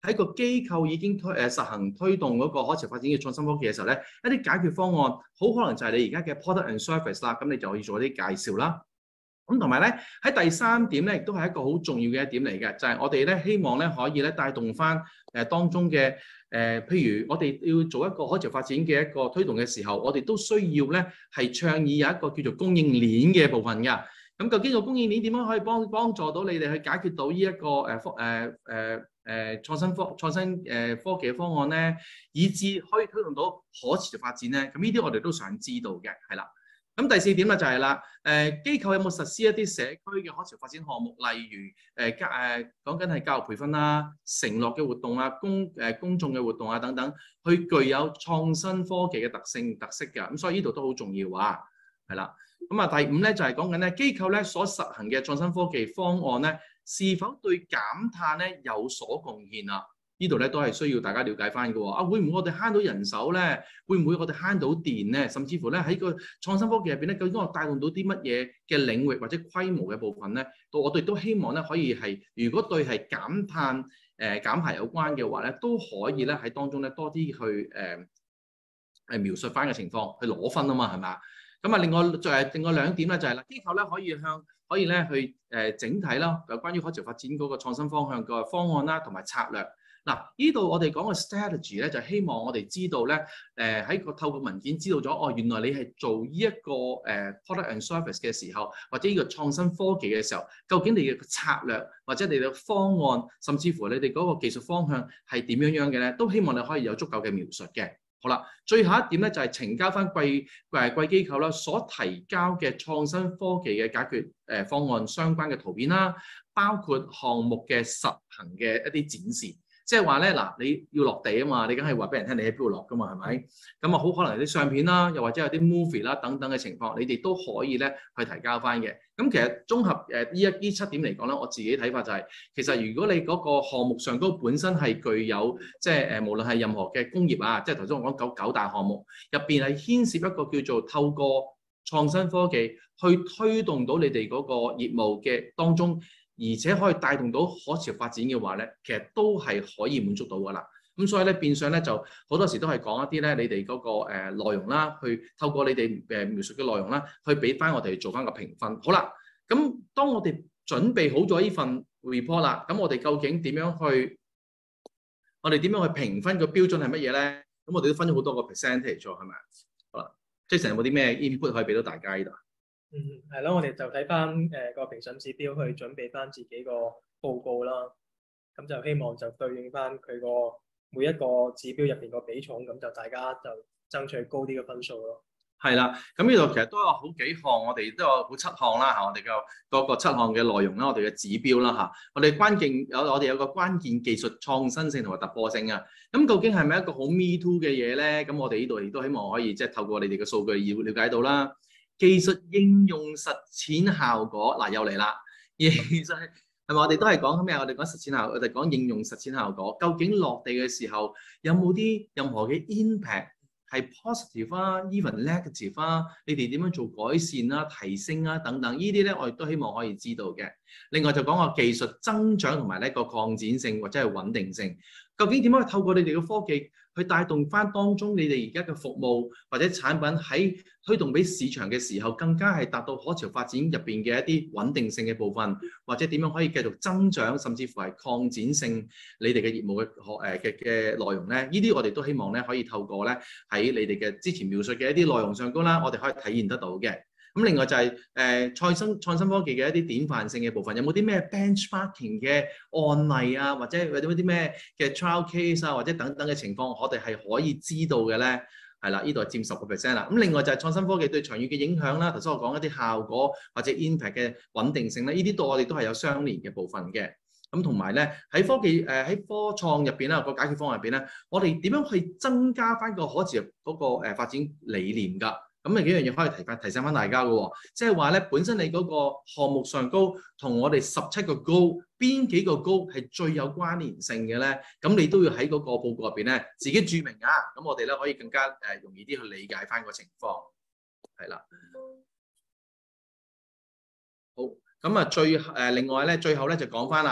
喺個機構已經推誒實行推動嗰個可持續發展嘅創新科技嘅時候咧，一啲解決方案好可能就係你而家嘅 product and service 啦，咁你就可以做一啲介紹啦。咁同埋咧喺第三點咧，亦都係一個好重要嘅一點嚟嘅，就係、是、我哋咧希望咧可以咧帶動翻誒當中嘅誒、呃，譬如我哋要做一個可持續發展嘅一個推動嘅時候，我哋都需要咧係倡議有一個叫做供應鏈嘅部分㗎。咁究竟個供應鏈點樣可以幫幫助到你哋去解決到呢、這、一個誒科誒誒誒創新科創新誒科技嘅方案咧，以至可以推動到可持續發展咧？咁呢啲我哋都想知道嘅，係啦。咁第四點咧就係啦，誒機構有冇實施一啲社區嘅可持續發展項目，例如誒教誒講緊係教育培訓啦、承諾嘅活動啊、公誒公眾嘅活動啊等等，去具有創新科技嘅特性特色嘅。咁所以呢度都好重要啊，係啦。咁啊第五咧就係講緊咧機構咧所實行嘅創新科技方案咧，是否對減碳咧有所貢獻啊？呢度咧都係需要大家了解翻嘅喎。啊，會唔會我哋慳到人手咧？會唔會我哋慳到電咧？甚至乎咧喺個創新科技入邊咧，究竟我帶動到啲乜嘢嘅領域或者規模嘅部分咧？到我哋都希望咧可以係，如果對係減碳誒、呃、減排有關嘅話咧，都可以咧喺當中咧多啲去誒誒、呃、描述翻嘅情況，去攞分啊嘛，係咪啊？咁啊，另外就係另外兩點咧，就係啦，機構咧可以向可以咧去誒整體啦，有關於可持續發展嗰個創新方向嘅方案啦，同埋策略。嗱，呢度我哋講嘅 strategy 咧，就希望我哋知道咧，誒喺個透過文件知道咗，哦，原來你係做呢一個誒 product and service 嘅時候，或者呢個創新科技嘅時候，究竟你嘅策略或者你嘅方案，甚至乎你哋嗰個技術方向係點樣樣嘅咧，都希望你可以有足夠嘅描述嘅。好啦，最後一點咧就係呈交翻貴誒貴機構啦，所提交嘅創新科技嘅解決誒方案相關嘅圖片啦，包括項目嘅實行嘅一啲展示。即係話咧，嗱，你要落地啊嘛，你梗係話俾人聽你喺邊度落噶嘛，係咪？咁啊，好可能有啲相片啦，又或者有啲 movie 啦等等嘅情況，你哋都可以咧去提交翻嘅。咁其實綜合誒呢一呢七點嚟講咧，我自己睇法就係、是，其實如果你嗰個項目上高本身係具有即係誒，無論係任何嘅工業啊，即係頭先我講九九大項目入邊係牽涉一個叫做透過創新科技去推動到你哋嗰個業務嘅當中。而且可以帶動到可持續發展嘅話咧，其實都係可以滿足到㗎啦。咁所以咧，變相咧就好多時都係講一啲咧，你哋嗰個誒內容啦，去透過你哋誒描述嘅內容啦，去俾翻我哋做翻個評分。好啦，咁當我哋準備好咗呢份 report 啦，咁我哋究竟點樣去？我哋點樣去評分個標準係乜嘢咧？咁我哋都分咗好多個 percentage 咗，係咪？好啦，Jason有冇啲咩 input 可以俾到大家呢度？ 嗯，係咯，我哋就睇翻誒個評審指標去準備翻自己個報告啦。咁就希望就對應翻佢個每一個指標入邊個比重，咁就大家就爭取高啲嘅分數咯。 係啦，咁呢度其實都有好幾項，我哋都有好七項啦嚇，我哋嘅嗰個七項嘅內容啦，我哋嘅指標啦嚇，我哋關鍵有我哋有個關鍵技術創新性同埋突破性啊。咁究竟係咪一個好 me too 嘅嘢咧？咁我哋呢度亦都希望可以即係透過你哋嘅數據要了解到啦。技術應用實踐效果嗱、啊、又嚟啦，其實係咪我哋都係講咩？我哋講實踐效，我哋講應用實踐效果。究竟落地嘅時候有冇啲任何嘅 impact 係 positive 啊 ，even negative 啊？你哋點樣做改善啊、提升啊等等？呢啲咧我哋都希望可以知道嘅。另外就講個技術增長同埋呢個擴展性或者係穩定性。究竟點樣去透過你哋嘅科技去帶動翻當中你哋而家嘅服務或者產品喺推動俾市場嘅時候，更加係達到可持續發展入邊嘅一啲穩定性嘅部分，或者點樣可以繼續增長，甚至乎係擴展性你哋嘅業務嘅學誒嘅嘅內容咧？呢啲我哋都希望咧可以透過咧喺你哋嘅之前描述嘅一啲內容上高啦，我哋可以體驗得到嘅。咁另外就係誒創新創新科技嘅一啲典範性嘅部分，有冇啲咩 benchmarking 嘅案例啊，或者或者啲咩嘅 trial case 啊，或者等等嘅情況，我哋係可以知道嘅咧？係啦，呢度係佔十個 percent 啦。咁另外就係創新科技對長遠嘅影響啦。頭先我講一啲效果或者 impact 嘅穩定性咧，呢啲度我哋都係有相連嘅部分嘅。咁同埋咧喺科技誒喺、呃、科創入邊啦個解決方案入邊咧，我哋點樣去增加翻個可持續嗰個誒發展理念㗎？咁啊幾樣嘢可以提翻提醒翻大家嘅喎，即係話咧本身你嗰個項目上高同我哋十七個高邊幾個高係最有關聯性嘅咧，咁你都要喺嗰個報告入邊咧自己註明啊，咁我哋咧可以更加誒容易啲去理解翻個情況，係啦。好，咁啊最誒另外咧最後咧就講翻啦，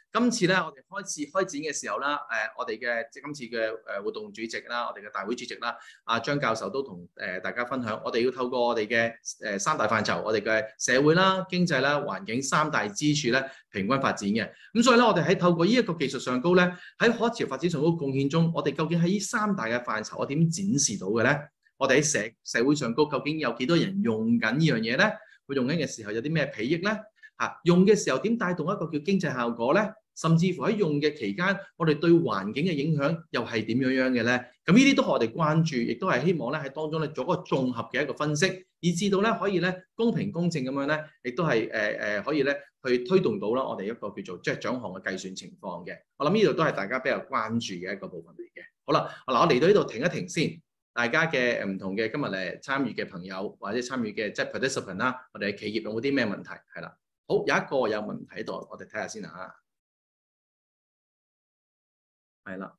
今次咧我哋開始開展嘅時候啦，誒、呃、我哋嘅即今次嘅誒活動主席啦，我哋嘅大會主席啦，阿張教授都同誒、呃、大家分享，我哋要透過我哋嘅誒三大範疇，我哋嘅社會啦、經濟啦、環境三大支柱咧平均發展嘅。咁所以咧，我哋喺透過呢一個技術上高咧，喺可持續發展上高貢獻中，我哋究竟喺呢三大嘅範疇，我點展示到嘅咧？我哋喺社社會上高究竟有幾多人用緊呢樣嘢咧？佢用緊嘅時候有啲咩裨益咧？嚇，用嘅時候點帶動一個叫經濟效果咧？甚至乎喺用嘅期間，我哋對環境嘅影響又係點樣樣嘅咧？咁呢啲都係我哋關注，亦都係希望咧喺當中咧做一個綜合嘅一個分析，以至到咧可以咧公平公正咁樣咧，亦都係誒誒可以咧去推動到啦我哋一個叫做即係獎項嘅計算情況嘅。我諗呢度都係大家比較關注嘅一個部分嚟嘅。好啦，嗱我嚟到呢度停一停先，大家嘅唔同嘅今日嚟參與嘅朋友或者參與嘅即係 participant 啦，我哋嘅企業有冇啲咩問題？係啦，好，有一個有問題喺度，我哋睇下先啊。係啦，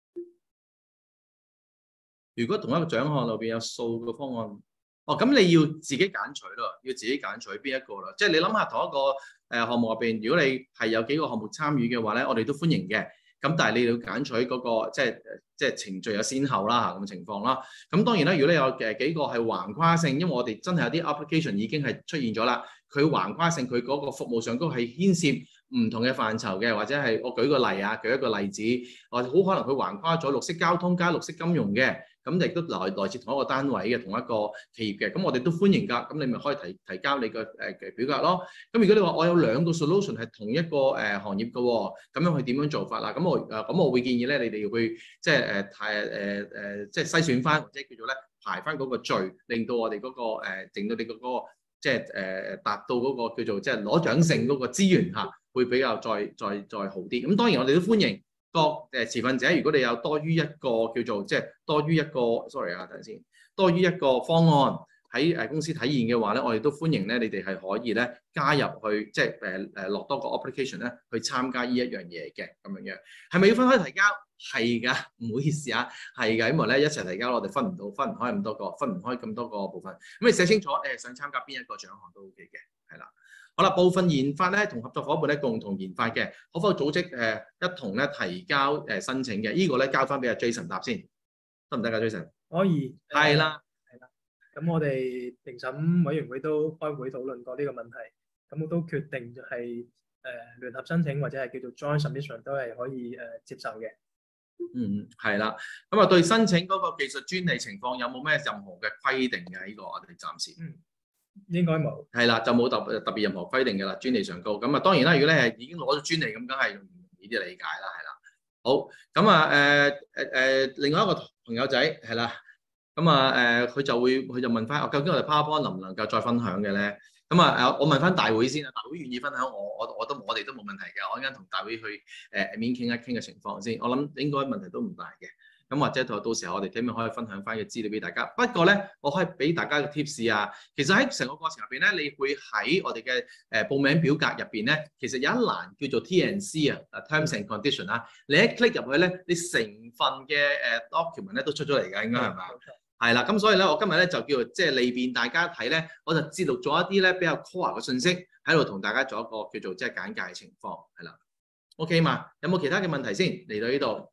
如果同一個獎項裏邊有數個方案，哦，咁你要自己揀取咯，要自己揀取邊一個啦。即係你諗下同一個誒項目入邊，如果你係有幾個項目參與嘅話咧，我哋都歡迎嘅。咁但係你要揀取嗰個即係即係程序有先後啦嚇咁嘅情況啦。咁當然啦，如果你有誒幾個係橫跨性，因為我哋真係有啲 application 已經係出現咗啦，佢橫跨性佢嗰個服務上高係牽涉唔同嘅範疇嘅，或者係我舉個例啊，舉一個例子，我好可能佢橫跨咗綠色交通加綠色金融嘅，咁亦都來來自同一個單位嘅同一個企業嘅，咁我哋都歡迎㗎。咁你咪可以提提交你個誒嘅表格咯。咁如果你話我有兩個 solution 係同一個誒、呃、行業嘅喎，咁樣去點樣做法啦？咁我誒咁、呃、我會建議咧，你哋要去即係誒太誒誒即係篩選翻，或者叫做咧排翻嗰個序，令到我哋嗰、嗰個誒，令、呃、到你嗰、嗰個即係誒達到嗰個叫做即係攞獎性嗰個資源嚇。會比較再再再好啲。咁當然我哋都歡迎各誒持份者，如果你有多於一個叫做即係多於一個 sorry 啊，等陣先，多於一個方案喺誒公司體現嘅話咧，我哋都歡迎咧，你哋係可以咧加入去即係誒誒落多個 application 咧去參加呢一樣嘢嘅咁樣樣。係咪要分開提交？係㗎，唔好意思啊，係㗎，因為咧一齊提交我哋分唔到，分唔開咁多個，分唔開咁多個部分。咁你寫清楚誒想參加邊一個獎項都 OK 嘅，係啦。好啦，部分研發咧同合作伙伴咧共同研發嘅，可否組織誒、呃、一同咧提交誒、呃、申請嘅？這個、呢個咧交翻俾阿 Jason 答先，得唔得㗎 Jason？ 可以。 係啦， 係啦。咁我哋評審委員會都開會討論過呢個問題，咁我都決定就係、是、誒、呃、聯合申請或者係叫做 joint submission 都係可以誒、呃、接受嘅。 嗯，係啦。咁啊，對申請嗰個技術專利情況有冇咩任何嘅規定嘅？呢、這個我哋暫時。嗯。 應該冇， 係啦，就冇特特別任何規定嘅啦，專利上高。咁啊，當然啦，如果你係已經攞咗專利，咁梗係容易啲理解啦，係啦。好，咁啊，誒誒誒，另外一個朋友仔係啦，咁啊誒，佢、呃、就會佢就問翻，究竟我哋 PowerPoint 能唔能夠再分享嘅咧？咁啊誒，我問翻大會先啊，大會願意分享，我我我都我哋都冇問題嘅。我陣間同大會去誒面傾一傾嘅情況先，我諗應該問題都唔大嘅。咁或者到到時候我哋點樣可以分享翻嘅資料俾大家。不過咧，我可以俾大家嘅 tips 啊。其實喺成個過程入邊咧，你會喺我哋嘅誒報名表格入邊咧，其實有一欄叫做 T and C 啊，Terms and Condition 啊。你一 click 入去咧，你成份嘅誒 document 咧都出咗嚟㗎，應該係咪？係啦，咁所以咧，我今日咧就叫做即係利便大家睇咧，我就節錄咗一啲咧比較 core 嘅信息喺度同大家做一個叫做即係簡介嘅情況，係啦。OK 嘛？有冇其他嘅問題先嚟到呢度？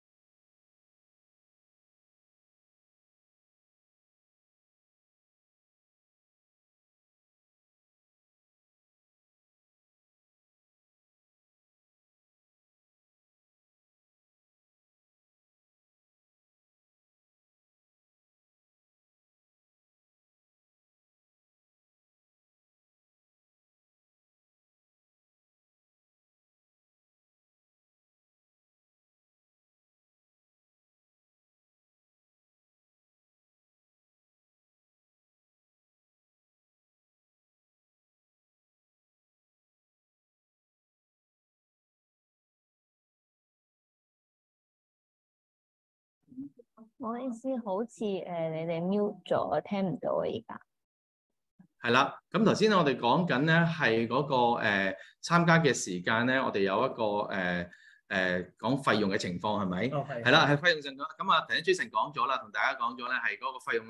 唔好意思，好似誒、呃、你哋 mute 咗，聽唔到啊！而家係啦，咁頭先我哋講緊咧係嗰個誒、呃、參加嘅時間咧，我哋有一個誒誒、呃呃、講費用嘅情況係咪？ 哦，係。 係啦，係費用上講，咁啊頭先 Jason 講咗啦，同大家講咗咧係嗰個費用咧係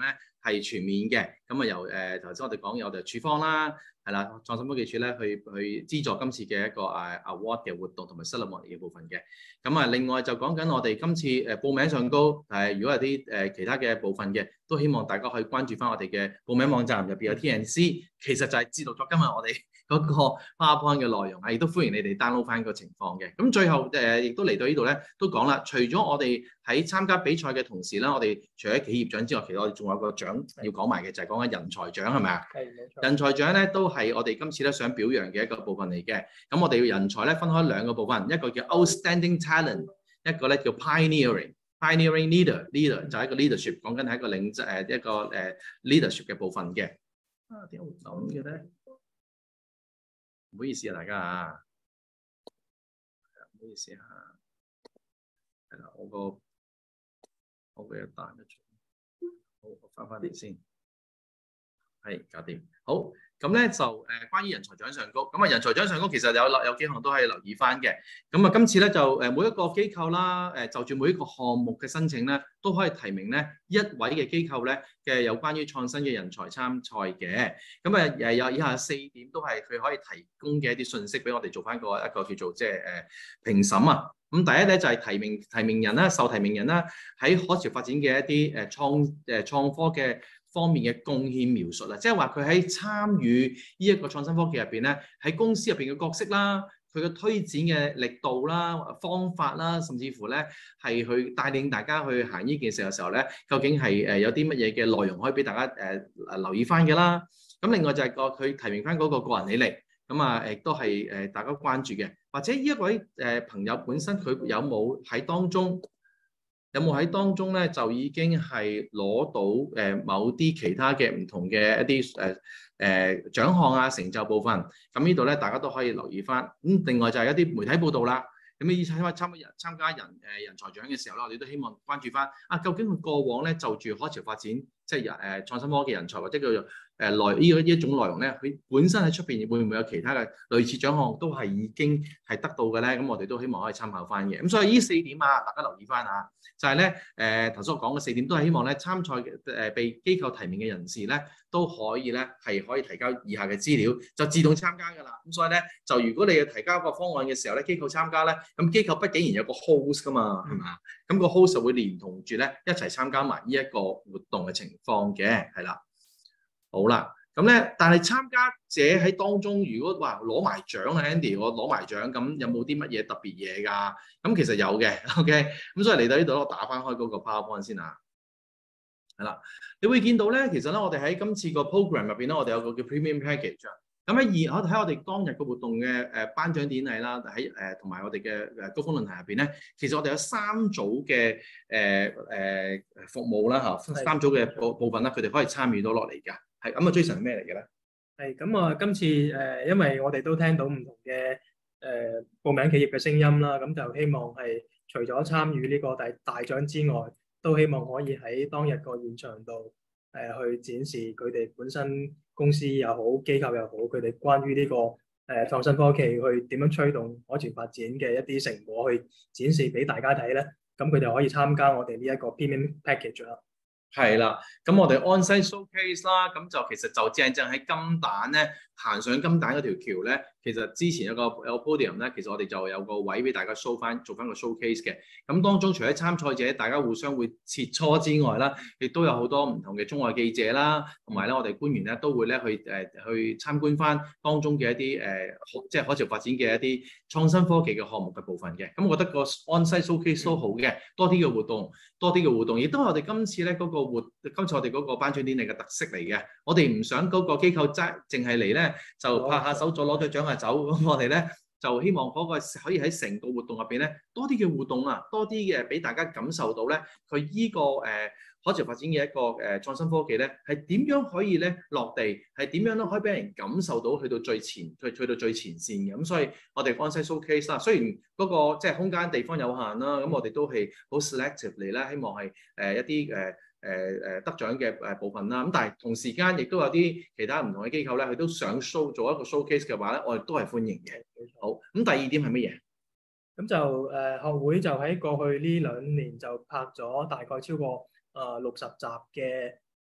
係全面嘅。咁啊由誒頭先我哋講有我哋處方啦，係啦，創新科技署咧去去資助今次嘅一個誒 award 嘅活動同埋 ceremony 嘅部分嘅。咁啊另外就講緊我哋今次誒報名上高，誒如果有啲誒其他嘅部分嘅，都希望大家可以關注翻我哋嘅報名網站入邊有 T N C，其實就係知道咗今日我哋嗰個 PowerPoint 嘅內容啊，亦都歡迎你哋 download 翻個情況嘅。咁最後誒亦都嚟到呢度咧，都講啦，除咗我哋喺參加比賽嘅同時啦，我哋除咗企業獎之外，其實我哋仲有個獎要講埋嘅，就係講緊人才獎係咪啊？ 係冇錯。 人才獎咧都係我哋今次咧想表揚嘅一個部分嚟嘅。咁我哋要人才咧分開兩個部分，一個叫 Outstanding Talent， 一個咧叫 Pioneering。Pioneering leader，leader 就係一個 leadership， 講緊係一個領誒一個誒 leadership 嘅部分嘅。啊，點解會咁嘅咧？唔好意思啊，大家啊，唔好意思啊，係啦，我個我個一彈咗出，好，我翻返嚟先，係搞掂，好。咁咧就誒、呃、關於人才獎上高，咁啊人才獎上高其實有有幾項都可以留意翻嘅。咁啊今次咧就誒每一個機構啦，誒就住每一個項目嘅申請咧，都可以提名咧一位嘅機構咧嘅有關於創新嘅人才參賽嘅。咁啊誒有以下四點都係佢可以提供嘅一啲信息俾我哋做翻個一個叫做即係誒評審啊。咁第一咧就係、是、提名提名人啦、受提名人啦，喺可持續發展嘅一啲誒創誒創科嘅方面嘅貢獻描述啦，即係話佢喺參與呢一個創新科技入邊咧，喺公司入邊嘅角色啦，佢嘅推展嘅力度啦、方法啦，甚至乎咧係去帶領大家去行呢件事嘅時候咧，究竟係誒有啲乜嘢嘅內容可以俾大家誒、呃、留意翻嘅啦。咁另外就係個佢提名翻嗰個個人履歷，咁啊亦都係誒大家關注嘅，或者呢一位誒朋友本身佢有冇喺當中？有冇喺當中咧就已經係攞到誒、呃、某啲其他嘅唔同嘅一啲誒誒獎項啊成就部分？咁呢度咧大家都可以留意翻。咁、嗯、另外就係一啲媒體報道啦。咁呢參參參人參加人誒、呃、人才獎嘅時候咧，我哋都希望關注翻啊，究竟佢過往咧就住可持續發展，即係誒創新科技人才或者叫做誒內呢個呢一種內容咧，佢本身喺出邊會唔會有其他嘅類似獎項都係已經係得到嘅咧？咁我哋都希望可以參考翻嘅。咁所以呢四點啊，大家留意翻啊，就係咧誒頭先我講嘅四點都係希望咧參賽嘅誒被機構提名嘅人士咧都可以咧係可以提交以下嘅資料，就自動參加㗎啦。咁所以咧就如果你要提交個方案嘅時候咧，機構參加咧，咁機構畢竟然有個 host 㗎嘛，係嘛？咁個 host 就會連同住咧一齊參加埋呢一個活動嘅情況嘅，係啦。好啦，咁咧，但係參加者喺當中，如果話攞埋獎啊 ，Andy，我攞埋獎，咁有冇啲乜嘢特別嘢㗎？咁其實有嘅 ，OK。咁所以嚟到呢度，我打翻開嗰個 PowerPoint 先啊。係啦，你會見到咧，其實咧，我哋喺今次個 program 入邊咧，我哋有個叫 Premium Package。咁喺二，我喺我哋當日個活動嘅誒頒獎典禮啦，喺誒同埋我哋嘅誒高峰論壇入邊咧，其實我哋有三組嘅誒誒服務啦嚇，三組嘅部部分啦，佢哋可以參與到落嚟㗎。係咁啊，Jason係咩嚟嘅咧？係咁啊，今次誒、呃，因為我哋都聽到唔同嘅誒、呃、報名企業嘅聲音啦，咁就希望係除咗參與呢個大大獎之外，都希望可以喺當日個現場度誒、呃、去展示佢哋本身公司又好、機構又好，佢哋關於呢、這個誒、呃、創新科技去點樣推動可持續發展嘅一啲成果去展示俾大家睇咧，咁佢哋可以參加我哋呢一個 Premium Package 啦。 係啦，咁我哋 on-site showcase 啦，咁就其實就正正喺金蛋咧，行上金蛋嗰條橋咧，其實之前有個有個 podium 咧，其實我哋就有個位俾大家 show 翻，做翻個 showcase 嘅。咁當中除咗參賽者大家互相會切磋之外啦，亦都有好多唔同嘅中外記者啦，同埋咧我哋官員咧都會咧去誒、呃、去參觀翻當中嘅一啲誒、呃、即係可持續發展嘅一啲創新科技嘅項目嘅部分嘅。咁我覺得個 on-site showcase 都好嘅，多啲嘅活動，多啲嘅活動，亦都係我哋今次咧嗰、那個活，今次我哋嗰個頒獎典禮嘅特色嚟嘅。我哋唔想嗰個機構齋淨係嚟咧就拍下手咗攞咗獎就走，咁我哋咧就希望嗰個可以喺成個活動入邊咧多啲嘅互動啊，多啲嘅俾大家感受到咧佢依個誒、呃、可持續發展嘅一個誒、呃、創新科技咧係點樣可以咧落地，係點樣咧可以俾人感受到去到最前去去到最前線嘅。咁所以我哋 on-site showcase 啦，雖然嗰、那個即係空間地方有限啦，咁我哋都係好 selective 嚟啦，希望係誒、呃、一啲誒。呃誒誒得獎嘅誒部分啦，咁但係同時間亦都有啲其他唔同嘅機構咧，佢都想 show 做一個 showcase 嘅話咧，我哋都係歡迎嘅。好，咁第二點係乜嘢？咁就誒、呃、學會就喺過去呢兩年就拍咗大概超過誒六十集嘅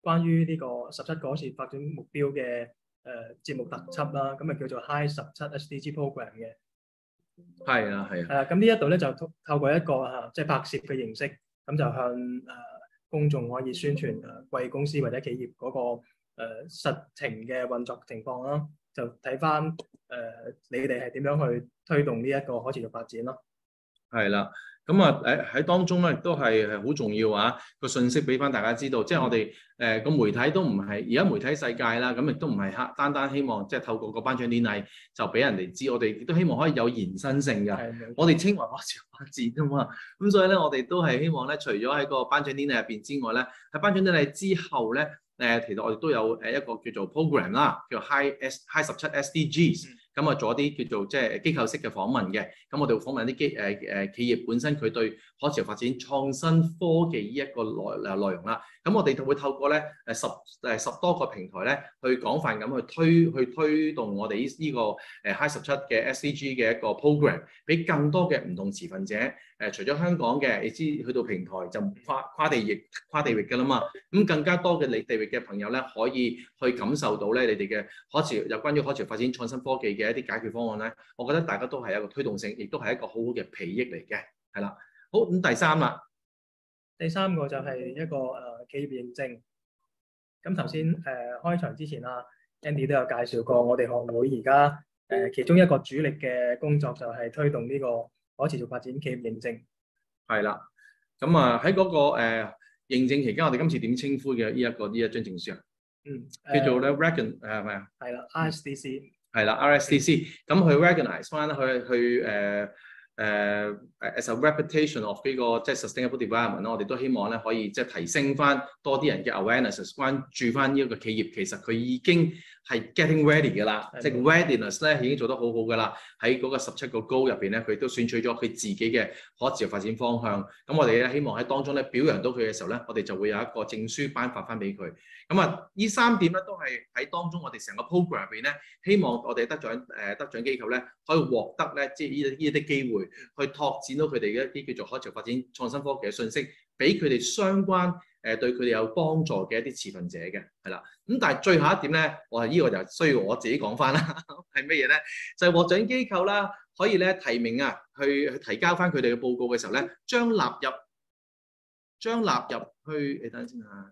關於呢個十七個可持續發展目標嘅誒、呃、節目特輯啦，咁啊叫做 High 十七 S D G Program 嘅。 係啊係啊。 係啦，咁呢一度咧就透透過一個嚇即係拍攝嘅形式，咁就向誒、呃、公眾可以宣傳誒貴公司或者企業嗰、那個誒、呃、實情嘅運作情況啦，就睇翻誒你哋係點樣去推動呢一個可持續發展咯。 係啦。咁啊誒喺當中咧，亦都係係好重要啊！個信息俾翻大家知道，即係我哋誒個媒體都唔係而家媒體世界啦，咁亦都唔係黑單單希望即係透過個頒獎典禮就俾人哋知，我哋亦都希望可以有延伸性㗎。我哋稱為可持續發展啊嘛，咁所以咧我哋都係希望咧，除咗喺個頒獎典禮入邊之外咧，喺頒獎典禮之後咧，誒、呃、其實我哋都有誒一個叫做 program 啦，叫 High S High 十七 S D Gs。咁啊，做一啲叫做即係機構式嘅訪問嘅，咁我哋會訪問啲機誒誒企業本身佢對可持續發展創新科技呢一個內誒內容啦。咁我哋就會透過咧誒十誒十多個平台咧，去廣泛咁去推去推動我哋呢呢個誒 High 十七嘅 S D G 嘅一個 program，俾更多嘅唔同持份者誒、呃，除咗香港嘅，你知去到平台就跨跨地域跨地域㗎啦嘛。咁更加多嘅你地域嘅朋友咧，可以去感受到咧你哋嘅可持續有關於可持續發展創新科技嘅一啲解決方案咧，我覺得大家都係一個推動性，亦都係一個好好嘅裨益嚟嘅，係啦。好，咁第三啦， 第三個就係一個誒、呃、企業認證。咁頭先誒開場之前啊 Andy 都有介紹過，我哋學會而家誒其中一個主力嘅工作就係推動呢個可持續發展企業認證。係啦。咁啊喺嗰個誒、呃、認證期間，我哋今次點稱呼嘅呢一個呢一張證書啊？嗯，叫做咧 Recogn 誒係咪啊？ 係啦 ，R S D C。 係啦 ，R S D C，咁佢 recognize 翻去去誒誒 as a reputation of 呢個即係 sustainable development 啦，我哋都希望咧可以即係提升翻多啲人嘅 awareness， 關注翻呢一個企業，其實佢已經係 getting ready 㗎啦，即係 readiness 咧已經做得好好㗎啦。喺嗰個十七個 goal 入邊咧，佢都選取咗佢自己嘅可持續發展方向。咁我哋咧希望喺當中咧表揚到佢嘅時候咧，我哋就會有一個證書頒發翻俾佢。咁啊，呢三點咧都係喺當中我哋成個 program 入邊咧，希望我哋得獎誒得獎機構咧可以獲得咧，即係呢呢啲機會去拓展到佢哋嘅一啲叫做可持續發展創新科技嘅信息，俾佢哋相關誒、呃、對佢哋有幫助嘅一啲持份者嘅，係啦。咁但係最後一點咧，我係呢個就需要我自己講翻啦，係乜嘢咧？就係、是、獲獎機構啦，可以咧提名啊，去去提交翻佢哋嘅報告嘅時候咧，將納入將納入去，你等陣先啊。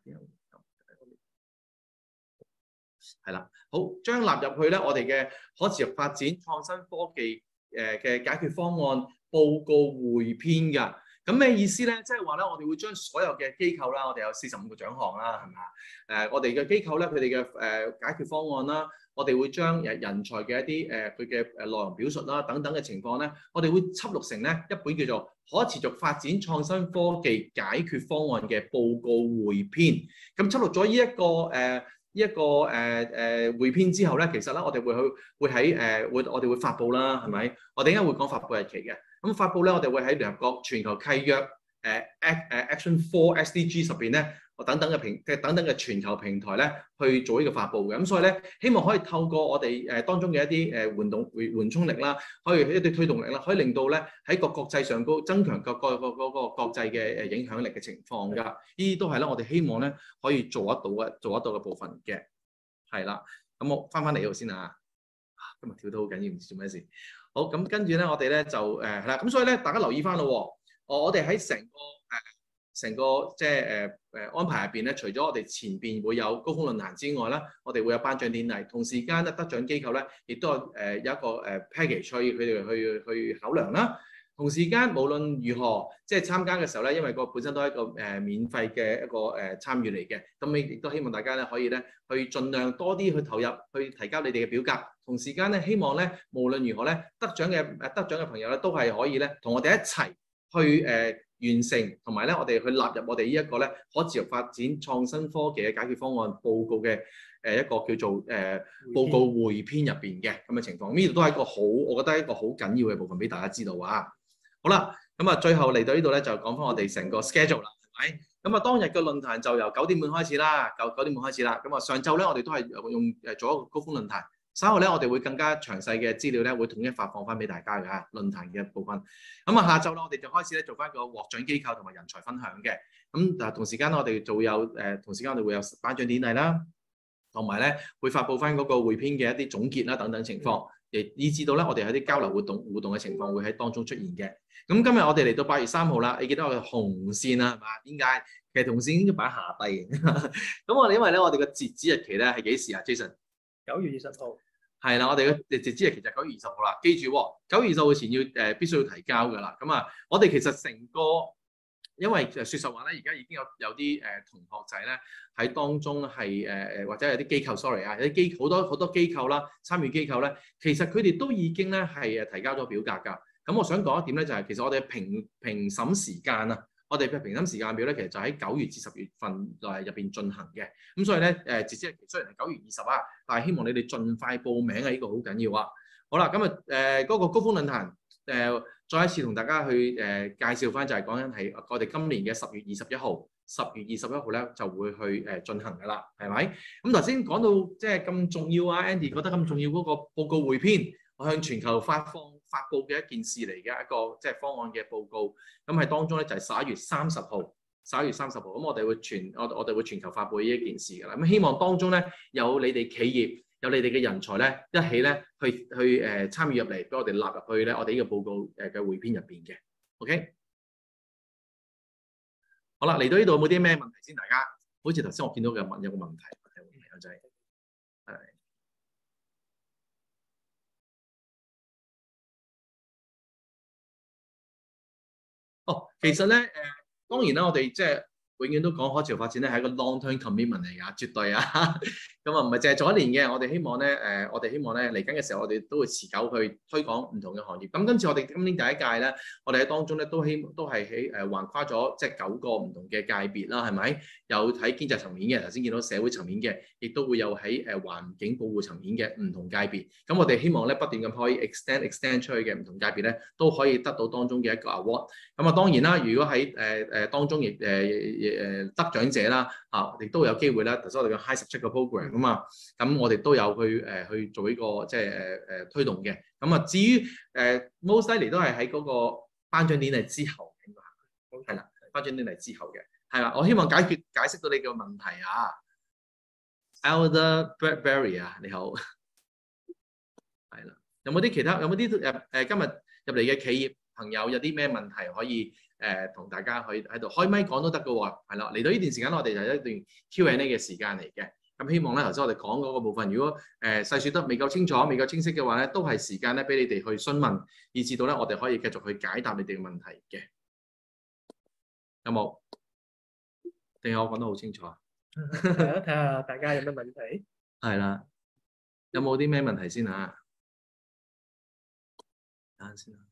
係啦，好，將納入去咧，我哋嘅可持續發展創新科技誒嘅解決方案報告匯編㗎。咁咩意思咧？即係話咧，我哋會將所有嘅機構啦，我哋有四十五個獎項啦，係咪啊？誒，我哋嘅機構咧，佢哋嘅誒解決方案啦，我哋會將誒人才嘅一啲誒佢嘅誒內容表述啦等等嘅情況咧，我哋會輯錄成咧一本叫做可持續發展創新科技解決方案嘅報告匯編。咁輯錄咗呢一個誒。呃呢一個誒誒匯編之後咧，其實咧我哋會去會喺誒、呃、會我哋會發布啦，係咪？我哋應該會講發布日期嘅。咁發布咧，我哋會喺聯合國全球契約誒 Act 誒 Action for S D G 入邊咧，等等嘅平嘅等等嘅全球平台咧去做呢個發布嘅。咁所以咧，希望可以透過我哋誒當中嘅一啲誒緩動緩緩衝力啦，可以一啲推動力啦，可以令到咧喺個國際上高增強個個個嗰個國際嘅誒影響力嘅情況㗎。呢啲都係咧我哋希望咧可以做得到嘅做得到嘅部分嘅。係啦，咁我翻翻嚟呢度先啊。今日跳得好緊要，唔知做咩事。好，咁跟住咧，我哋咧就誒係啦。咁所以咧，大家留意翻咯。我我哋喺成個誒成個即係誒誒安排入邊咧，除咗我哋前邊會有高峰論壇之外啦，我哋會有頒獎典禮。同時間咧，得獎機構咧亦都有誒有一個誒 package 可以佢哋去去考量啦。同時間無論如何，即係參加嘅時候咧，因為個本身都係一個誒、呃、免費嘅一個誒、呃、參與嚟嘅，咁亦亦都希望大家咧可以咧去盡量多啲去投入，去提交你哋嘅表格。同時間咧，希望咧無論如何咧，得獎嘅誒得獎嘅朋友咧，都係可以咧同我哋一齊去誒、呃、完成，同埋咧我哋去納入我哋呢一個咧可持續發展創新科技嘅解決方案報告嘅誒一個叫做誒、呃、報告匯編入邊嘅咁嘅情況。呢度都係一個好，我覺得係一個好緊要嘅部分俾大家知道啊！好啦，咁啊，最後嚟到呢度咧，就講翻我哋成個 schedule 啦，係咪？咁啊，當日嘅論壇就由九點半開始啦，九九點半開始啦。咁啊，上晝咧，我哋都係用誒做一個高峰論壇。稍後咧，我哋會更加詳細嘅資料咧，會統一發放翻俾大家嘅嚇論壇嘅部分。咁啊，下晝咧，我哋就開始咧做翻個獲獎機構同埋人才分享嘅。 咁但係同時間我哋就會有誒、呃，同時間我哋會有頒獎典禮啦，同埋咧會發布翻嗰個匯編嘅一啲總結啦等等情況，亦、嗯、以至到咧我哋喺啲交流活動互動嘅情況會喺當中出現嘅。咁今日我哋嚟到八月三號啦，你記得我嘅紅線啦係嘛？點解？其實紅線應該擺下低嘅。咁我哋因為咧我哋嘅截止日期咧係幾時啊 ，Jason？ 九月二十號。係啦，我哋嘅截止日期就係九月二十號啦。記住、哦，九月二十號前要誒、呃、必須要提交㗎啦。咁啊，我哋其實成個因為誒説實話咧，而家已經有有啲誒、呃、同學仔咧喺當中係誒誒或者有啲機構 sorry 啊，有啲機好多好多機構啦，參與機構咧，其實佢哋都已經咧係誒提交咗表格㗎。咁我想講一點咧，就係、是、其實我哋嘅評評審時間啊，我哋嘅評審時間表咧，其實就喺九月至十月份內入邊進行嘅。咁所以咧，誒截止日期雖然係九月二十啊，但係希望你哋盡快報名啊，呢、這個好緊要啊。好啦，今日誒嗰個高峰論壇誒、呃，再一次同大家去誒、呃、介紹翻，就係講緊係我哋今年嘅十月二十一號，十月二十一號咧就會去誒進行㗎啦，係咪？咁頭先講到即係咁重要啊 ，Andy 覺得咁重要嗰個報告匯編，我向全球發放。發布嘅一件事嚟嘅一個即係方案嘅報告，咁喺當中咧就係十一月三十號，十一月三十號，咁我哋會全我我哋會全球發布呢一件事㗎啦。咁希望當中咧有你哋企業，有你哋嘅人才咧一起咧去去誒、呃、參與入嚟，俾我哋納入去咧我哋呢個報告誒嘅匯編入邊嘅。OK， 好啦，嚟到呢度有冇啲咩問題先？大家好似頭先我見到嘅問有個問題，有朋友仔係。哦，其實咧，誒、呃、當然啦，我哋即係永遠都講可持續發展咧係一個 long-term commitment 嚟㗎，絕對啊，咁啊唔係淨係做一年嘅，我哋希望咧，誒、呃、我哋希望咧嚟緊嘅時候，我哋都會持久去推廣唔同嘅行業。咁今次我哋今年第一屆咧，我哋喺當中咧都希都係喺誒橫跨咗即係九個唔同嘅界別啦，係咪？有喺經濟層面嘅，頭先見到社會層面嘅，亦都會有喺誒環境保護層面嘅唔同界別。咁我哋希望咧不斷咁可以 extend extend 出去嘅唔同界別咧，都可以得到當中嘅一個 award。咁啊當然啦，如果喺誒誒當中亦誒誒得獎者啦，啊亦都有機會啦。頭先我哋嘅 High 十七個 program 啊嘛，咁我哋都有去誒、呃、去做呢、這個即係誒誒推動嘅。咁啊至於誒、呃、most likely 都係喺嗰個頒獎典禮之後應該係啦，頒獎典禮之後嘅。係啦，我希望解決解釋到你嘅問題啊 ，Elder Bradbury 啊，你好，係啦，有冇啲其他有冇啲誒誒今日入嚟嘅企業朋友有啲咩問題可以誒同、呃、大家去喺度開咪講都得嘅喎，係啦，嚟到呢段時間我哋就係一段 Q and A 嘅時間嚟嘅，咁希望咧頭先我哋講嗰個部分，如果誒、呃、細説得未夠清楚、未夠清晰嘅話咧，都係時間咧俾你哋去詢問，以至到咧我哋可以繼續去解答你哋嘅問題嘅，有冇？定係我講得好清楚啊？ 係啊，睇下大家有咩問題。 係啦，有冇啲咩問題先嚇？等陣先啊。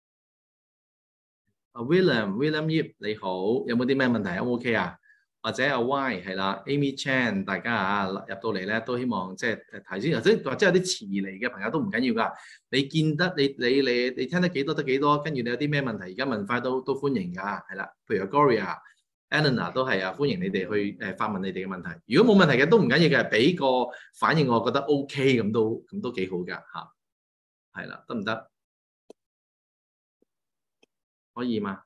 阿 William William Yip 你好，有冇啲咩問題 ？O 唔 OK 啊？或者阿 Y 係啦 ，Amy Chan 大家啊入到嚟咧都希望即係誒提先，或者或者有啲遲嚟嘅朋友都唔緊要㗎。你見得你你你你聽得幾多得幾多，跟住你有啲咩問題而家問翻都都歡迎㗎，係啦。譬如 Gloria。Elena 都係啊，歡迎你哋去誒發問你哋嘅問題。如果冇問題嘅都唔緊要嘅，俾個反應我覺得 OK 咁都咁都幾好㗎嚇。係啦，得唔得？可以嘛？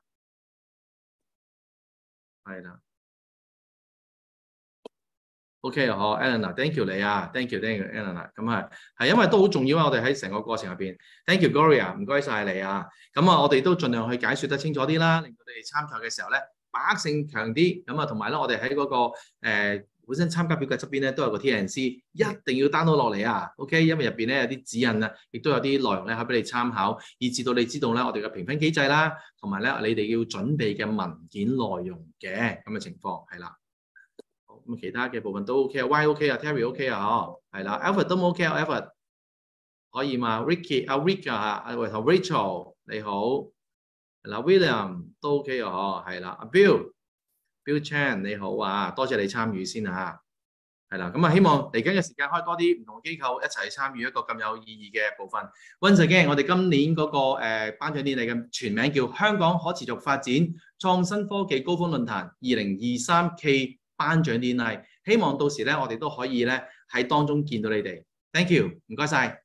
係啦。OK 啊，好 Elena，thank you 你啊 ，thank you，thank you Elena。咁係係因為都好重要啊，我哋喺成個過程入邊 ，thank you Gloria，唔該晒你啊。咁啊，我哋都盡量去解説得清楚啲啦，令到你哋參賽嘅時候咧，把握性強啲，咁啊，同埋咧，我哋喺嗰個誒、呃、本身參加表格側邊咧，都有個 T N C， 一定要 download 落嚟啊 ，OK？ 因為入邊咧有啲指引啊，亦都有啲內容咧，可以俾你參考，以至到你知道咧，我哋嘅評分機制啦，同埋咧你哋要準備嘅文件內容嘅咁嘅情況係啦。好，咁其他嘅部分都 OK 啊 ，Y OK 啊 ，Terry OK 啊，嗬，係啦 ，Alfred 都 OK 啊 ，Alfred 可以嘛 ？Ricky 啊 ，Rick 啊，阿喂同 Rachel 你好。嗱 William 都 OK 啊，嗬，係啦，阿 Bill，Bill Chan 你好啊，多謝你參與先啊，係啦，咁啊希望嚟緊嘅時間開多啲唔同機構一齊參與一個咁有意義嘅部分。Once again，我哋今年嗰、那個誒、呃、頒獎典禮嘅全名叫香港可持續發展創新科技高峰論壇二零二三暨頒獎典禮，希望到時咧我哋都可以咧喺當中見到你哋。Thank you，唔該晒。